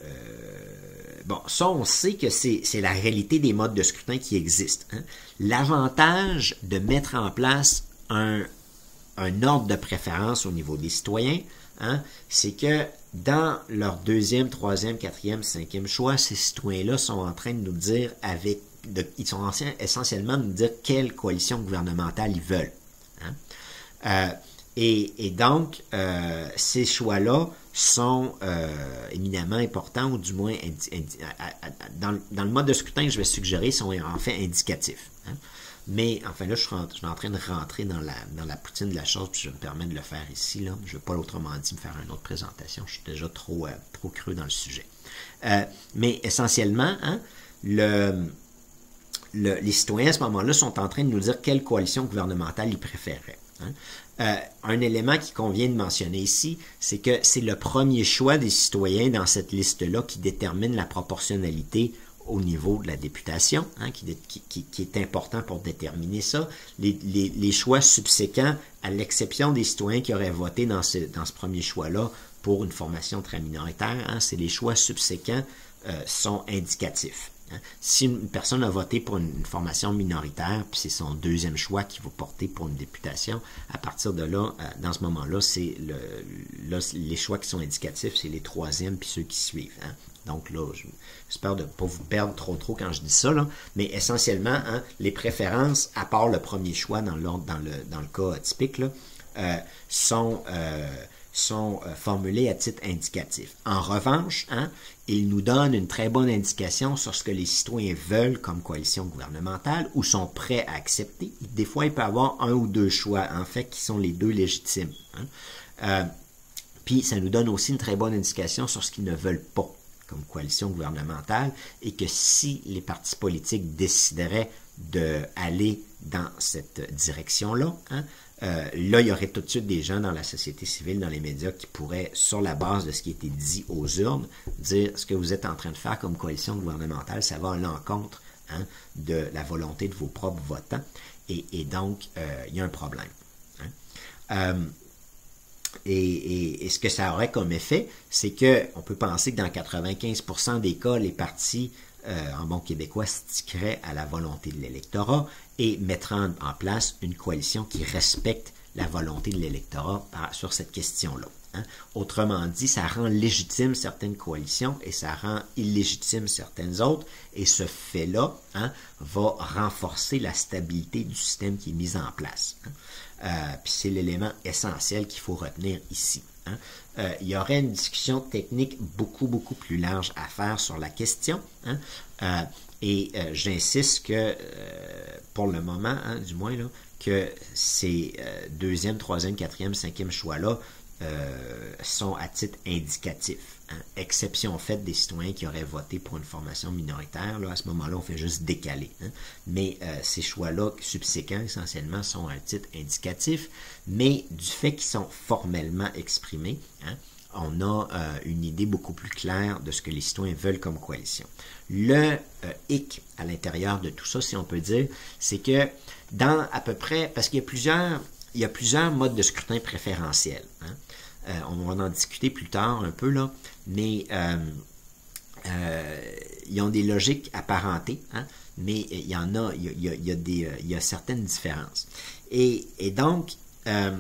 bon, ça, on sait que c'est, c'est la réalité des modes de scrutin qui existent. Hein. L'avantage de mettre en place un, un ordre de préférence au niveau des citoyens, Hein, c'est que dans leur deuxième, troisième, quatrième, cinquième choix, ces citoyens-là sont en train de nous dire avec, de, ils sont anciens, essentiellement de nous dire quelle coalition gouvernementale ils veulent. Hein. Euh, et, et donc, euh, ces choix-là sont euh, éminemment importants, ou du moins indi, indi, à, à, dans, dans le mode de scrutin que je vais suggérer, sont en fait indicatifs. Hein. Mais, enfin là, je suis, je suis en train de rentrer dans la, dans la poutine de la chose, puis je me permets de le faire ici. Là. Je ne vais pas, autrement dit, me faire une autre présentation. Je suis déjà trop, euh, trop creux dans le sujet. Euh, mais, essentiellement, hein, le, le, les citoyens, à ce moment-là, sont en train de nous dire quelle coalition gouvernementale ils préféraient. Hein. Euh, un élément qui convient de mentionner ici, c'est que c'est le premier choix des citoyens dans cette liste-là qui détermine la proportionnalité au niveau de la députation, hein, qui, qui, qui est important pour déterminer ça. Les, les, les choix subséquents, à l'exception des citoyens qui auraient voté dans ce, dans ce premier choix-là pour une formation très minoritaire, hein, c'est les choix subséquents euh, sont indicatifs. Hein. Si une personne a voté pour une, une formation minoritaire, puis c'est son deuxième choix qui va porter pour une députation, à partir de là, euh, dans ce moment-là, c'est le, là, les choix qui sont indicatifs, c'est les troisièmes puis ceux qui suivent. Hein. Donc là, j'espère de ne pas vous perdre trop trop quand je dis ça, là, mais essentiellement, hein, les préférences, à part le premier choix dans, l'ordre, dans, le, dans le cas typique, là, euh, sont, euh, sont euh, formulées à titre indicatif. En revanche, hein, ils nous donnent une très bonne indication sur ce que les citoyens veulent comme coalition gouvernementale ou sont prêts à accepter. Des fois, il peut y avoir un ou deux choix, en fait, qui sont les deux légitimes. Hein. Euh, puis, ça nous donne aussi une très bonne indication sur ce qu'ils ne veulent pas comme coalition gouvernementale, et que si les partis politiques décideraient d'aller dans cette direction-là, hein, euh, là, il y aurait tout de suite des gens dans la société civile, dans les médias, qui pourraient, sur la base de ce qui a été dit aux urnes, dire ce que vous êtes en train de faire comme coalition gouvernementale, ça va à l'encontre hein, de la volonté de vos propres votants, et, et donc, euh, il y a un problème. Hein. Euh, Et, et, et ce que ça aurait comme effet, c'est qu'on peut penser que dans quatre-vingt-quinze pour cent des cas, les partis, euh, en bon québécois, stickeraient à la volonté de l'électorat et mettraient en, en place une coalition qui respecte la volonté de l'électorat par, sur cette question-là. Hein. Autrement dit, ça rend légitime certaines coalitions et ça rend illégitime certaines autres. Et ce fait-là hein, va renforcer la stabilité du système qui est mis en place. Hein. Euh, puis c'est l'élément essentiel qu'il faut retenir ici. Hein. Euh, il y aurait une discussion technique beaucoup, beaucoup plus large à faire sur la question. Hein. Euh, et euh, j'insiste que, euh, pour le moment, hein, du moins, là, que ces euh, deuxième, troisième, quatrième, cinquième choix-là euh, sont à titre indicatif. Hein. Exception faite des citoyens qui auraient voté pour une formation minoritaire. Là, à ce moment-là, on fait juste décaler. Hein. Mais euh, ces choix-là, subséquents, essentiellement, sont à titre indicatif. Mais du fait qu'ils sont formellement exprimés, hein, on a euh, une idée beaucoup plus claire de ce que les citoyens veulent comme coalition. Le euh, hic à l'intérieur de tout ça, si on peut dire, c'est que dans à peu près, parce qu'il y a plusieurs, il y a plusieurs modes de scrutin préférentiel. Hein. Euh, on va en discuter plus tard un peu, là, mais euh, euh, ils ont des logiques apparentées, hein, mais il y en a, il y a, il y a, des, il y a certaines différences. Et, et donc, euh,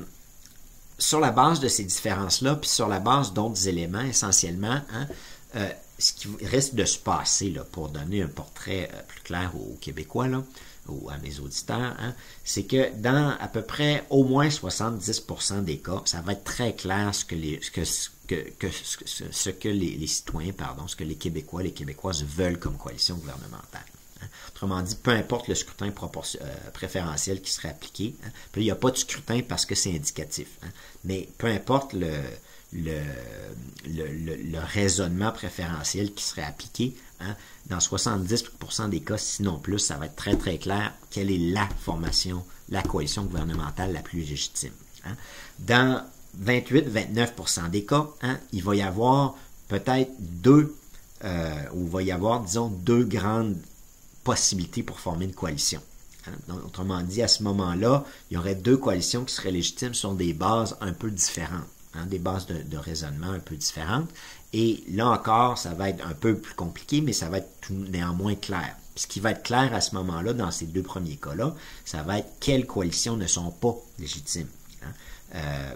sur la base de ces différences-là, puis sur la base d'autres éléments, essentiellement, hein, euh, ce qui risque de se passer, là, pour donner un portrait euh, plus clair aux Québécois, là, ou à mes auditeurs, hein, c'est que dans à peu près au moins soixante-dix pour cent des cas, ça va être très clair ce que les, ce que, ce que, que, ce, ce que les, les citoyens, pardon, ce que les Québécois, les Québécoises veulent comme coalition gouvernementale. Hein. Autrement dit, peu importe le scrutin euh, préférentiel qui serait appliqué, hein, puis il n'y a pas de scrutin parce que c'est indicatif, hein, mais peu importe le, le, le, le, le raisonnement préférentiel qui serait appliqué, hein, dans soixante-dix pour cent des cas, sinon plus, ça va être très très clair quelle est la formation, la coalition gouvernementale la plus légitime. Hein. Dans vingt-huit à vingt-neuf pour cent des cas, hein, il va y avoir peut-être deux, euh, ou il va y avoir, disons, deux grandes possibilités pour former une coalition. Hein. Donc, autrement dit, à ce moment-là, il y aurait deux coalitions qui seraient légitimes sur des bases un peu différentes, hein, des bases de, de raisonnement un peu différentes. Et là encore, ça va être un peu plus compliqué, mais ça va être tout néanmoins clair. Puis ce qui va être clair à ce moment-là, dans ces deux premiers cas-là, ça va être quelles coalitions ne sont pas légitimes. Hein. Euh,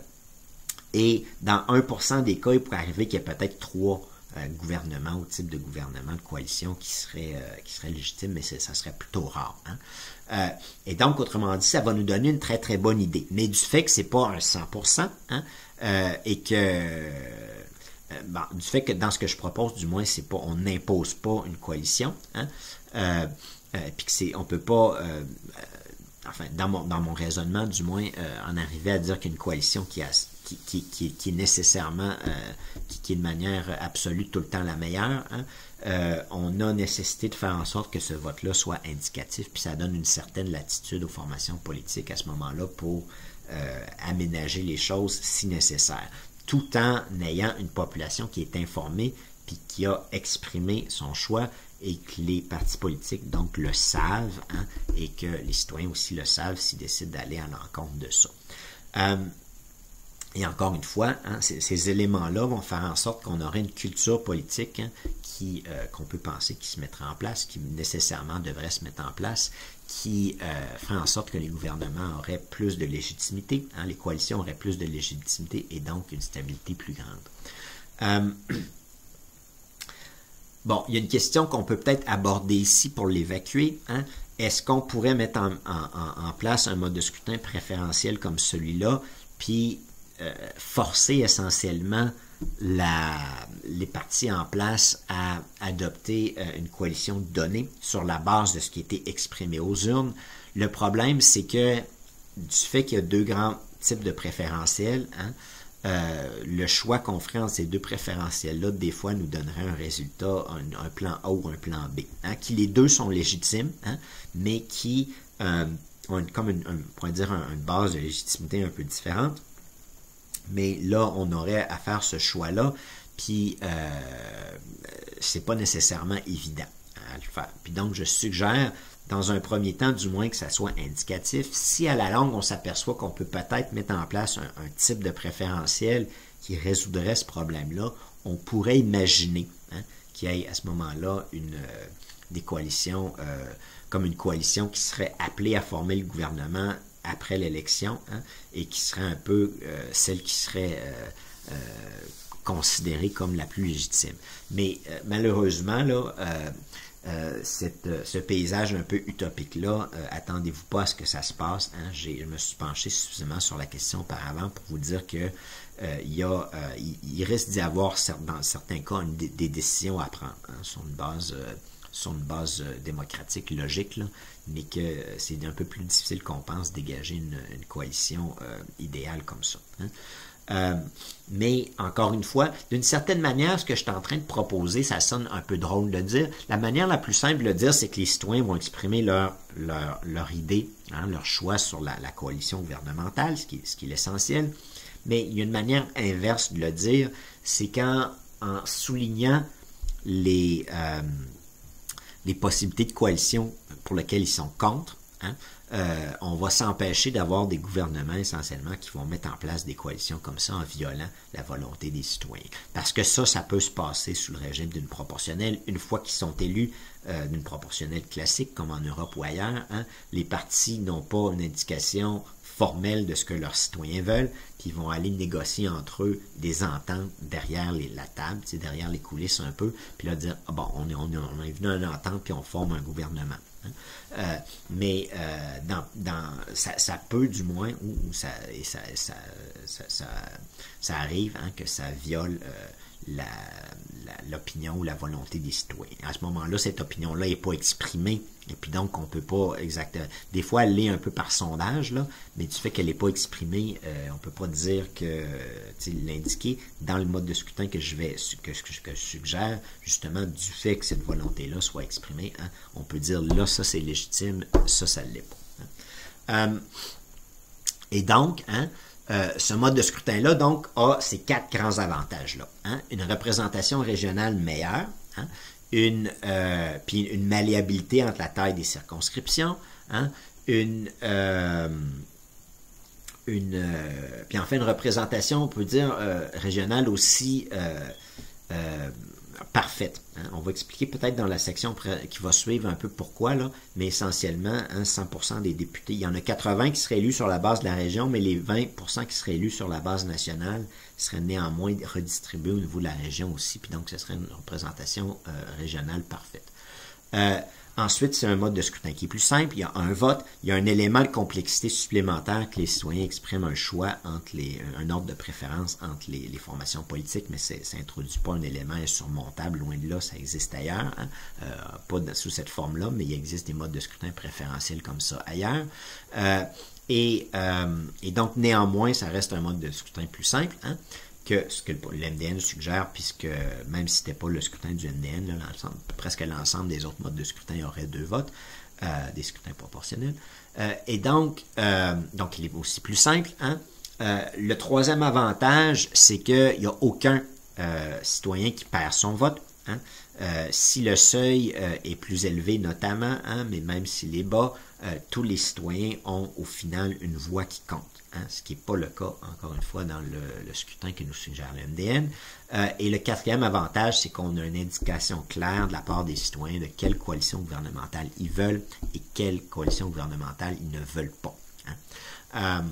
et dans un pour cent des cas, il pourrait arriver qu'il y ait peut-être trois euh, gouvernements ou types de gouvernements de coalition qui seraient, euh, qui seraient légitimes, mais ça serait plutôt rare. Hein. Euh, et donc, autrement dit, ça va nous donner une très très bonne idée. Mais du fait que c'est pas un cent pour cent, hein, euh, et que... Euh, bon, du fait que dans ce que je propose, du moins, c'est pas, on n'impose pas une coalition, hein, euh, euh, puis que c'est, on peut pas, euh, euh, enfin, dans mon, dans mon raisonnement, du moins, euh, en arriver à dire qu'une coalition qui, a, qui, qui, qui, qui est nécessairement, euh, qui, qui est de manière absolue tout le temps la meilleure, hein, euh, on a nécessité de faire en sorte que ce vote-là soit indicatif, puis ça donne une certaine latitude aux formations politiques à ce moment-là pour euh, aménager les choses si nécessaire, tout en ayant une population qui est informée puis qui a exprimé son choix et que les partis politiques donc le savent, hein, et que les citoyens aussi le savent s'ils décident d'aller à l'encontre de ça. Euh, et encore une fois, hein, ces, ces éléments-là vont faire en sorte qu'on aurait une culture politique, hein, qui euh, qu'on peut penser qui se mettra en place, qui nécessairement devrait se mettre en place, qui euh, ferait en sorte que les gouvernements auraient plus de légitimité, hein, les coalitions auraient plus de légitimité et donc une stabilité plus grande. Euh, bon, il y a une question qu'on peut peut-être aborder ici pour l'évacuer. Hein. Est-ce qu'on pourrait mettre en, en, en place un mode de scrutin préférentiel comme celui-là, puis euh, forcer essentiellement La, les partis en place à adopter euh, une coalition donnée sur la base de ce qui a été exprimé aux urnes. Le problème, c'est que du fait qu'il y a deux grands types de préférentiels, hein, euh, le choix qu'on ferait entre ces deux préférentiels-là, des fois, nous donnerait un résultat, un, un plan A ou un plan B, hein, qui les deux sont légitimes, hein, mais qui euh, ont une, comme une, un, on pourrait dire un, une base de légitimité un peu différente. Mais là, on aurait à faire ce choix-là, puis euh, c'est pas nécessairement évident à le faire. Puis donc, je suggère, dans un premier temps, du moins que ça soit indicatif. Si à la longue, on s'aperçoit qu'on peut peut-être mettre en place un, un type de préférentiel qui résoudrait ce problème-là, on pourrait imaginer, hein, qu'il y ait à ce moment-là une euh, des coalitions, euh, comme une coalition qui serait appelée à former le gouvernement après l'élection, hein, et qui serait un peu euh, celle qui serait euh, euh, considérée comme la plus légitime. Mais euh, malheureusement, là, euh, euh, cette, ce paysage un peu utopique-là, euh, attendez-vous pas à ce que ça se passe. Hein. J'ai, je me suis penché suffisamment sur la question auparavant pour vous dire que euh, il, y a, euh, il, il risque d'y avoir, dans certains cas, une, des décisions à prendre hein, sur une base... Euh, sur une base démocratique logique, là, mais que c'est un peu plus difficile qu'on pense dégager une, une coalition euh, idéale comme ça. Hein. Euh, mais, encore une fois, d'une certaine manière, ce que je suis en train de proposer, ça sonne un peu drôle de dire. La manière la plus simple de le dire, c'est que les citoyens vont exprimer leur, leur, leur idée, hein, leur choix sur la, la coalition gouvernementale, ce qui, ce qui est l'essentiel. Mais il y a une manière inverse de le dire, c'est quand, en soulignant les... Euh, les possibilités de coalition pour lesquelles ils sont contre, hein, euh, on va s'empêcher d'avoir des gouvernements essentiellement qui vont mettre en place des coalitions comme ça en violant la volonté des citoyens. Parce que ça, ça peut se passer sous le régime d'une proportionnelle. Une fois qu'ils sont élus euh, d'une proportionnelle classique, comme en Europe ou ailleurs, hein, les partis n'ont pas une indication formelle de ce que leurs citoyens veulent, puis ils vont aller négocier entre eux des ententes derrière les, la table, derrière les coulisses un peu, puis là dire, ah bon, on est, on est, on est venu à une entente, puis on forme un gouvernement. Hein. Euh, mais euh, dans, dans, ça, ça peut du moins, ou, ou ça, et ça, ça, ça, ça, ça arrive hein, que ça viole euh, la, la, l'opinion ou la volonté des citoyens. À ce moment-là, cette opinion-là n'est pas exprimée, et puis donc on peut pas exactement... Des fois, elle l'est un peu par sondage, là, mais du fait qu'elle n'est pas exprimée, euh, on peut pas dire que, tu sais, l'indiquer dans le mode de scrutin que je vais que, que, que je suggère, justement, du fait que cette volonté-là soit exprimée, hein, on peut dire, là, ça c'est légitime, ça, ça ne l'est pas. Hein. Euh, et donc, hein, Euh, ce mode de scrutin-là, donc, a ces quatre grands avantages-là. Hein? Une représentation régionale meilleure, hein? une, euh, puis une malléabilité entre la taille des circonscriptions, hein? une, euh, une euh, puis enfin une représentation, on peut dire, euh, régionale aussi euh, euh, parfaite. Hein? On va expliquer peut-être dans la section qui va suivre un peu pourquoi, là, mais essentiellement, hein, cent pour cent des députés, il y en a quatre-vingts qui seraient élus sur la base de la région, mais les vingt pour cent qui seraient élus sur la base nationale seraient néanmoins redistribués au niveau de la région aussi, puis donc ce serait une représentation euh, régionale parfaite. Euh, Ensuite, c'est un mode de scrutin qui est plus simple. Il y a un vote. Il y a un élément de complexité supplémentaire que les citoyens expriment un choix entre les, un ordre de préférence entre les, les formations politiques, mais ça n'introduit pas un élément insurmontable. Loin de là, ça existe ailleurs. Hein. Euh, pas de, sous cette forme-là, mais il existe des modes de scrutin préférentiels comme ça ailleurs. Euh, et, euh, et donc, néanmoins, ça reste un mode de scrutin plus simple, hein, que ce que l'M D N suggère, puisque même si ce n'était pas le scrutin du M D N, là, l'ensemble, presque l'ensemble des autres modes de scrutin auraient deux votes, euh, des scrutins proportionnels. Euh, et donc, euh, donc, il est aussi plus simple. Hein? Euh, le troisième avantage, c'est qu'il n'y a aucun euh, citoyen qui perd son vote. Hein? Euh, si le seuil euh, est plus élevé notamment, hein, mais même s'il est bas, euh, tous les citoyens ont au final une voix qui compte. Hein, ce qui n'est pas le cas, encore une fois, dans le, le scrutin que nous suggère le M D N. Euh, et le quatrième avantage, c'est qu'on a une indication claire de la part des citoyens de quelle coalition gouvernementale ils veulent et quelle coalition gouvernementale ils ne veulent pas. Hein. Euh,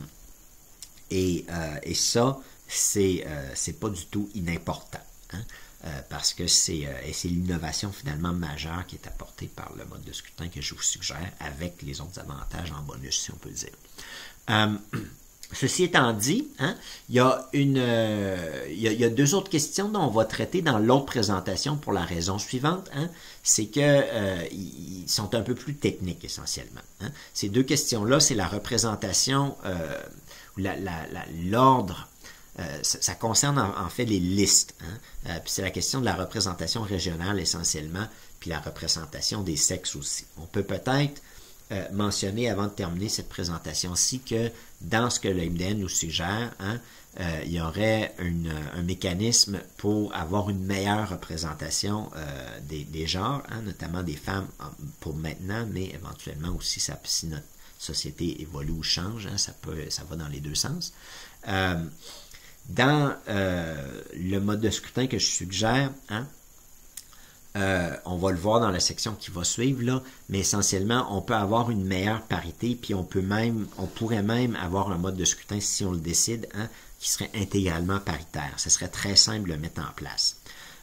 et, euh, et ça, c'est euh, c'est pas du tout inimportant. Hein. Euh, parce que c'est euh, c'est l'innovation finalement majeure qui est apportée par le mode de scrutin que je vous suggère, avec les autres avantages en bonus, si on peut dire. Euh, Ceci étant dit, hein, il, y a une, euh, il, y a, il y a deux autres questions dont on va traiter dans l'autre présentation pour la raison suivante. Hein, c'est que euh, ils sont un peu plus techniques essentiellement. Hein. Ces deux questions-là, c'est la représentation, euh, la, la, la, l'ordre. Euh, ça, ça concerne en, en fait les listes. Hein, euh, puis c'est la question de la représentation régionale essentiellement, puis la représentation des sexes aussi. On peut peut-être Euh, mentionner avant de terminer cette présentation-ci que dans ce que le M D N nous suggère, hein, euh, il y aurait une, un mécanisme pour avoir une meilleure représentation euh, des, des genres, hein, notamment des femmes pour maintenant, mais éventuellement aussi ça, si notre société évolue ou change, hein, ça, peut, ça va dans les deux sens. Euh, dans euh, le mode de scrutin que je suggère, hein, Euh, on va le voir dans la section qui va suivre, là, mais essentiellement, on peut avoir une meilleure parité, puis on peut même, on pourrait même avoir un mode de scrutin, si on le décide, hein, qui serait intégralement paritaire. Ce serait très simple de le mettre en place.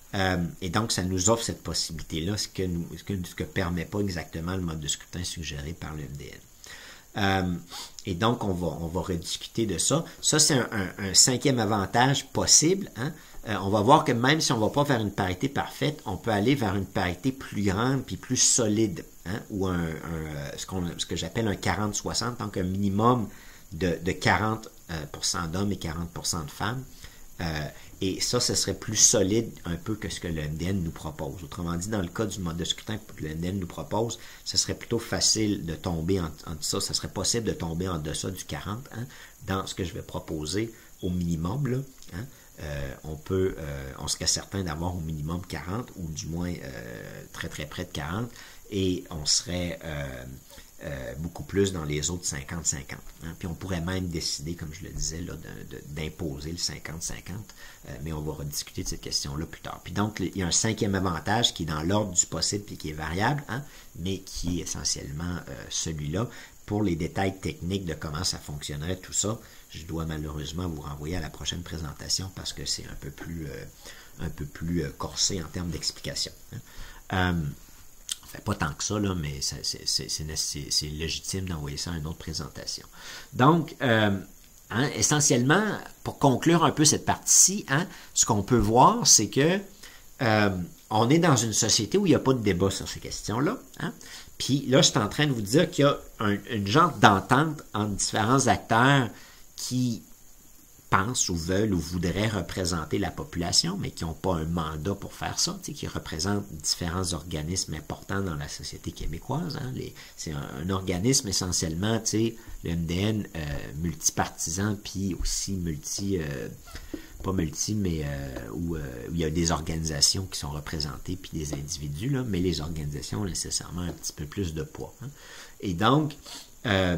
Euh, et donc, ça nous offre cette possibilité-là, ce que nous, ce que, ce que permet pas exactement le mode de scrutin suggéré par le M D N. Euh, et donc, on va, on va rediscuter de ça. Ça, c'est un, un, un cinquième avantage possible. Hein? Euh, on va voir que même si on ne va pas vers une parité parfaite, on peut aller vers une parité plus grande puis plus solide, hein? Ou un, un, ce, qu'on, ce que j'appelle un quarante soixante, donc un minimum de, de quarante pour cent d'hommes et quarante pour cent de femmes. Euh, et ça, ce serait plus solide un peu que ce que le M D N nous propose. Autrement dit, dans le cas du mode de scrutin que le M D N nous propose, ce serait plutôt facile de tomber en, en ça. Ce serait possible de tomber en deçà du quarante, hein, dans ce que je vais proposer au minimum, là, hein. Euh, on peut, euh, on serait certain d'avoir au minimum quarante, ou du moins euh, très très près de quarante, et on serait euh, euh, beaucoup plus dans les autres cinquante cinquante. Hein. Puis on pourrait même décider, comme je le disais, là, de, de, d'imposer le cinquante cinquante, euh, mais on va rediscuter de cette question-là plus tard. Puis donc, il y a un cinquième avantage qui est dans l'ordre du possible et qui est variable, hein, mais qui est essentiellement euh, celui-là. Pour les détails techniques de comment ça fonctionnerait, tout ça, je dois malheureusement vous renvoyer à la prochaine présentation parce que c'est un peu plus, euh, un peu plus euh, corsé en termes d'explication. Hein. Euh, Enfin, pas tant que ça, là, mais ça, c'est, c'est, c'est, c'est, c'est légitime d'envoyer ça à une autre présentation. Donc, euh, hein, essentiellement, pour conclure un peu cette partie-ci, hein, ce qu'on peut voir, c'est que euh, on est dans une société où il n'y a pas de débat sur ces questions-là. Hein. Puis là, je suis en train de vous dire qu'il y a un, une genre d'entente entre différents acteurs qui pensent ou veulent ou voudraient représenter la population, mais qui n'ont pas un mandat pour faire ça, qui représentent différents organismes importants dans la société québécoise. Hein, les, c'est un, un organisme essentiellement, le M D N euh, multipartisan, puis aussi multi, euh, pas multi, mais euh, où, euh, où il y a des organisations qui sont représentées, puis des individus, là, mais les organisations ont nécessairement un petit peu plus de poids. Hein. Et donc, euh,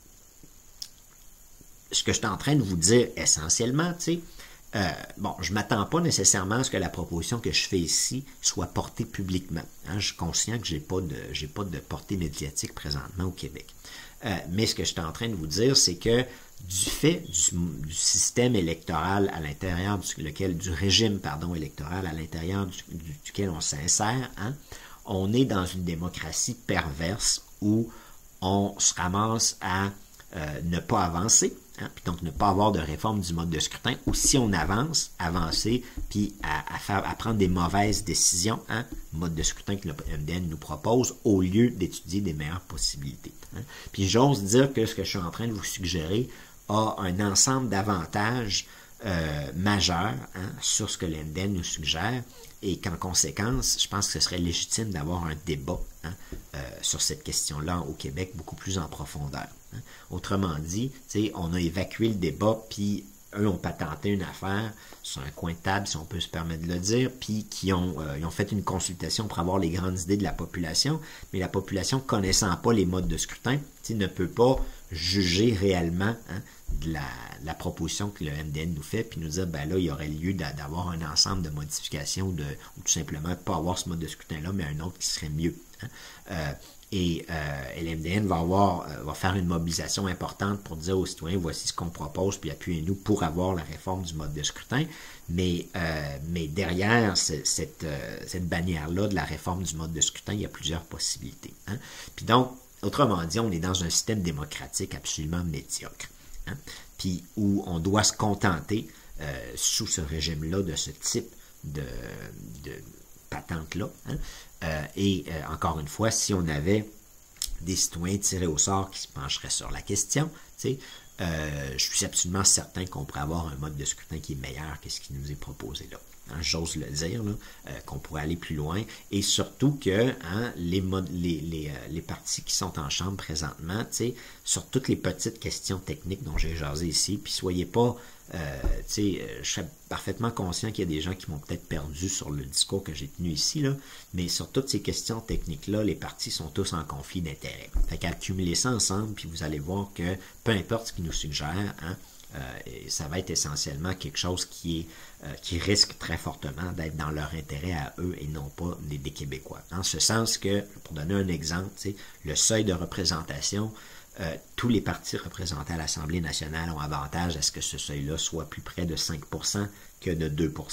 ce que je suis en train de vous dire essentiellement, tu sais, euh, bon, je ne m'attends pas nécessairement à ce que la proposition que je fais ici soit portée publiquement. Hein, je suis conscient que je n'ai pas de, j'ai pas de portée médiatique présentement au Québec. Euh, mais ce que je suis en train de vous dire, c'est que du fait du, du système électoral à l'intérieur du, lequel, du régime pardon, électoral à l'intérieur du, du, duquel on s'insère, hein, on est dans une démocratie perverse où on se ramasse à euh, ne pas avancer. Hein, puis donc ne pas avoir de réforme du mode de scrutin, ou si on avance, avancer, puis à, à, faire, à prendre des mauvaises décisions, hein, mode de scrutin que le M D N nous propose, au lieu d'étudier des meilleures possibilités. Hein. Puis j'ose dire que ce que je suis en train de vous suggérer a un ensemble d'avantages euh, majeurs, hein, sur ce que le M D N nous suggère, et qu'en conséquence, je pense que ce serait légitime d'avoir un débat, hein, euh, sur cette question-là au Québec beaucoup plus en profondeur. Hein. Autrement dit, on a évacué le débat, puis eux ont patenté une affaire sur un coin de table, si on peut se permettre de le dire, puis qui ont, euh, ils ont fait une consultation pour avoir les grandes idées de la population, mais la population, connaissant pas les modes de scrutin, ne peut pas juger réellement, hein, de la, la proposition que le M D N nous fait, puis nous dire, ben là, il y aurait lieu d'avoir un ensemble de modifications, de, ou tout simplement de ne pas avoir ce mode de scrutin-là, mais un autre qui serait mieux. Hein. Euh, Et, euh, et l'M D N va, avoir, euh, va faire une mobilisation importante pour dire aux citoyens, voici ce qu'on propose, puis appuyez-nous pour avoir la réforme du mode de scrutin. Mais, euh, mais derrière cette, euh, cette bannière-là de la réforme du mode de scrutin, il y a plusieurs possibilités. Hein. Puis donc, autrement dit, on est dans un système démocratique absolument médiocre. Hein. Puis où on doit se contenter, euh, sous ce régime-là, de ce type de, de patente-là. Hein. Euh, et euh, encore une fois, si on avait des citoyens tirés au sort qui se pencheraient sur la question, tu sais, euh, je suis absolument certain qu'on pourrait avoir un mode de scrutin qui est meilleur que ce qui nous est proposé là. Hein, j'ose le dire, là, euh, qu'on pourrait aller plus loin, et surtout que, hein, les, mod- les, les, euh, les partis qui sont en chambre présentement, tu sais, sur toutes les petites questions techniques dont j'ai jasé ici, puis soyez pas, euh, tu sais, je suis parfaitement conscient qu'il y a des gens qui m'ont peut-être perdu sur le discours que j'ai tenu ici, là, mais sur toutes ces questions techniques-là, les partis sont tous en conflit d'intérêts. Fait qu'accumuler ça ensemble, puis vous allez voir que peu importe ce qu'ils nous suggèrent, hein, Euh, et ça va être essentiellement quelque chose qui est euh, qui risque très fortement d'être dans leur intérêt à eux et non pas des, des Québécois. En ce sens que, pour donner un exemple, le seuil de représentation, euh, tous les partis représentés à l'Assemblée nationale ont avantage à ce que ce seuil-là soit plus près de cinq pour cent que de deux pour cent.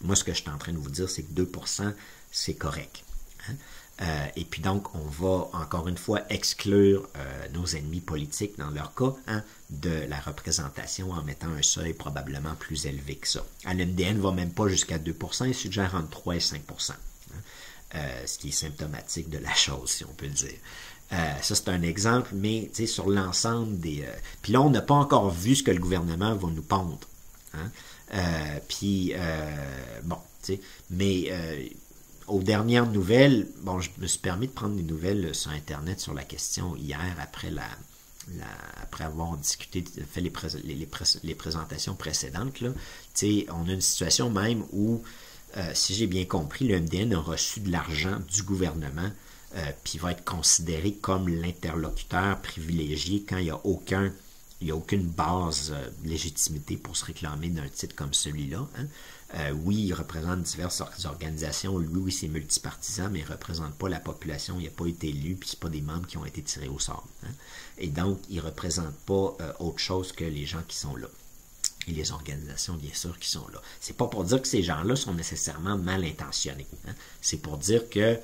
Moi, ce que je suis en train de vous dire, c'est que deux pour cent, c'est correct. Hein? Euh, et puis donc, on va encore une fois exclure euh, nos ennemis politiques, dans leur cas, hein, de la représentation en mettant un seuil probablement plus élevé que ça. À l'M D N ne va même pas jusqu'à deux pour cent, il suggère entre trois et cinq pour cent. Hein, euh, ce qui est symptomatique de la chose, si on peut le dire. Euh, ça, c'est un exemple, mais sur l'ensemble des... Euh, puis là, on n'a pas encore vu ce que le gouvernement va nous pondre. Hein? Euh, puis, euh, bon, tu sais, mais... Euh, aux dernières nouvelles, bon, je me suis permis de prendre des nouvelles sur Internet sur la question hier, après la, la après avoir discuté, fait les, pré, les, les, pré, les présentations précédentes, là, on a une situation même où, euh, si j'ai bien compris, le M D N a reçu de l'argent du gouvernement, euh, puis va être considéré comme l'interlocuteur privilégié quand il n'y a aucun il n'y a aucune base euh, de légitimité pour se réclamer d'un titre comme celui-là. Hein. Euh, oui, il représente diverses organisations. Lui, oui, c'est multipartisan, mais il ne représente pas la population. Il n'a pas été élu, puis ce pas des membres qui ont été tirés au sort. Hein. Et donc, il ne représente pas euh, autre chose que les gens qui sont là. Et les organisations, bien sûr, qui sont là. C'est pas pour dire que ces gens-là sont nécessairement mal intentionnés. Hein. C'est pour dire que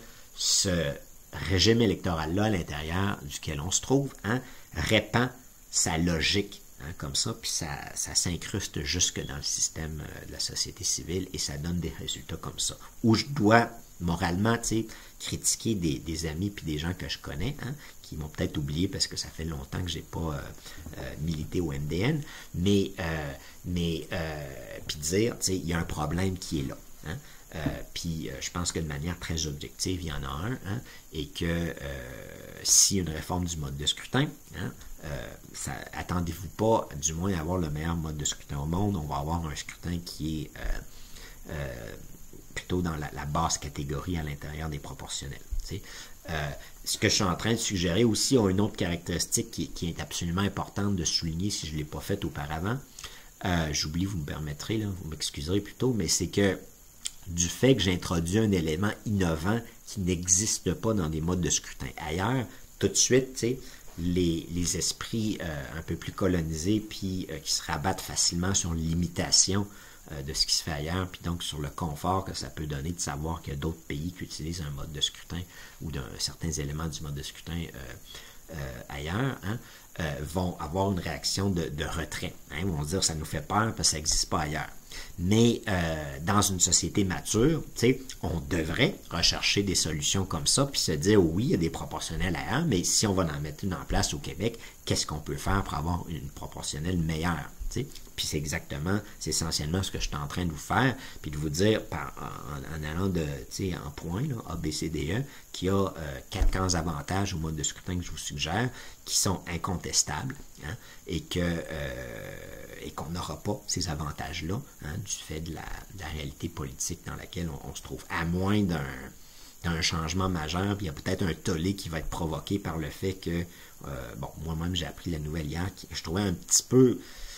ce régime électoral-là, à l'intérieur duquel on se trouve, hein, répand sa logique, hein, comme ça, puis ça, ça s'incruste jusque dans le système euh, de la société civile et ça donne des résultats comme ça. Où je dois, moralement, tu sais, critiquer des, des amis puis des gens que je connais, hein, qui m'ont peut-être oublié parce que ça fait longtemps que j'ai pas euh, euh, milité au M D N, mais, euh, mais euh, puis dire, tu sais, il y a un problème qui est là. Hein. Euh, puis euh, je pense que de manière très objective, il y en a un, hein, et que euh, s'il y a une réforme du mode de scrutin, hein, euh, ça, attendez-vous pas, du moins, à avoir le meilleur mode de scrutin au monde. On va avoir un scrutin qui est euh, euh, plutôt dans la, la basse catégorie à l'intérieur des proportionnels. Euh, ce que je suis en train de suggérer aussi a une autre caractéristique qui, qui est absolument importante de souligner si je ne l'ai pas faite auparavant. Euh, j'oublie, vous me permettrez, là, vous m'excuserez plutôt, mais c'est que du fait que j'introduis un élément innovant qui n'existe pas dans des modes de scrutin ailleurs, tout de suite, tu sais, les, les esprits euh, un peu plus colonisés, puis euh, qui se rabattent facilement sur l'imitation euh, de ce qui se fait ailleurs, puis donc sur le confort que ça peut donner de savoir qu'il y a d'autres pays qui utilisent un mode de scrutin ou d'un certains éléments du mode de scrutin euh, euh, ailleurs, hein, euh, vont avoir une réaction de, de retrait. Hein, ils vont se dire ça nous fait peur parce que ça n'existe pas ailleurs. Mais euh, dans une société mature, on devrait rechercher des solutions comme ça, puis se dire oui, il y a des proportionnels ailleurs, mais si on va en mettre une en place au Québec, qu'est-ce qu'on peut faire pour avoir une proportionnelle meilleure? T'sais? Puis c'est exactement, c'est essentiellement ce que je suis en train de vous faire, puis de vous dire par, en, en allant de, en point, là, A, B, C, D, E, qu'il y a euh, quatre grands avantages au mode de scrutin que je vous suggère, qui sont incontestables, hein, et que euh, et qu'on n'aura pas ces avantages-là, hein, du fait de la, de la réalité politique dans laquelle on, on se trouve, à moins d'un d'un changement majeur, puis il y a peut-être un tollé qui va être provoqué par le fait que, euh, bon, moi-même j'ai appris la nouvelle hier, qui, je trouvais un petit peu,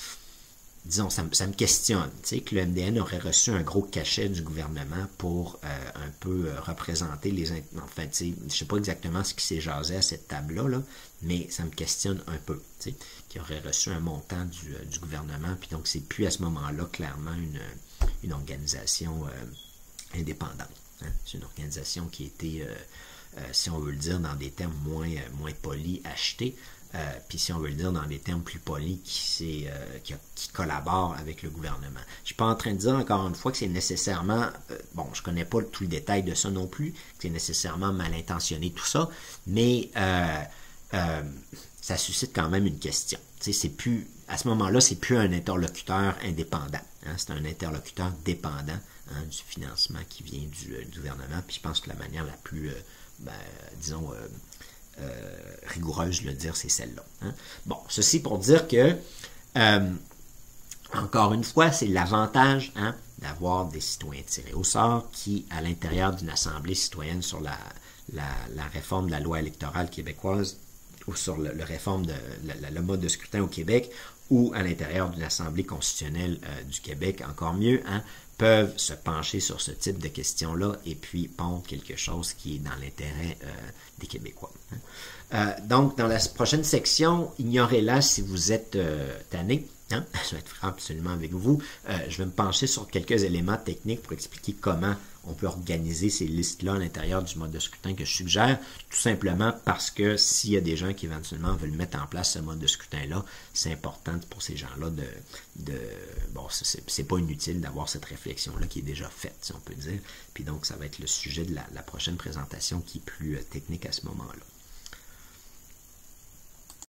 disons, ça, ça me questionne, tu sais, que le M D N aurait reçu un gros cachet du gouvernement pour euh, un peu euh, représenter les... Enfin, tu sais, je sais pas exactement ce qui s'est jasé à cette table-là, là, mais ça me questionne un peu, tu sais, qu'il aurait reçu un montant du, euh, du gouvernement, puis donc c'est plus à ce moment-là, clairement, une, une organisation euh, indépendante. Hein? C'est une organisation qui a été, euh, euh, si on veut le dire dans des termes moins, euh, moins polis, achetée. Euh, puis si on veut le dire dans des termes plus polis, qui, euh, qui, qui collabore avec le gouvernement. Je suis pas en train de dire encore une fois que c'est nécessairement, euh, bon, je connais pas tout le détail de ça non plus, que c'est nécessairement mal intentionné tout ça, mais euh, euh, ça suscite quand même une question. Tu sais, c'est plus, à ce moment-là, c'est plus un interlocuteur indépendant, hein, c'est un interlocuteur dépendant, hein, du financement qui vient du, euh, du gouvernement. Puis je pense que la manière la plus, euh, ben, disons, euh, Euh, rigoureuse, je le dire, c'est celle-là. Hein? Bon, ceci pour dire que, euh, encore une fois, c'est l'avantage, hein, d'avoir des citoyens tirés au sort qui, à l'intérieur d'une assemblée citoyenne sur la, la, la réforme de la loi électorale québécoise ou sur le, le réforme de la, le mode de scrutin au Québec ou à l'intérieur d'une assemblée constitutionnelle euh, du Québec, encore mieux, hein, peuvent se pencher sur ce type de questions-là et puis pondre quelque chose qui est dans l'intérêt euh, des Québécois. Euh, donc, dans la prochaine section, ignorez-la si vous êtes euh, tanné, Hein? Je vais être franc absolument avec vous. Euh, je vais me pencher sur quelques éléments techniques pour expliquer comment on peut organiser ces listes-là à l'intérieur du mode de scrutin que je suggère, tout simplement parce que s'il y a des gens qui éventuellement veulent mettre en place ce mode de scrutin-là, c'est important pour ces gens-là de... de bon, c'est pas inutile d'avoir cette réflexion-là qui est déjà faite, si on peut dire. Puis donc, ça va être le sujet de la, la prochaine présentation qui est plus euh, technique à ce moment-là.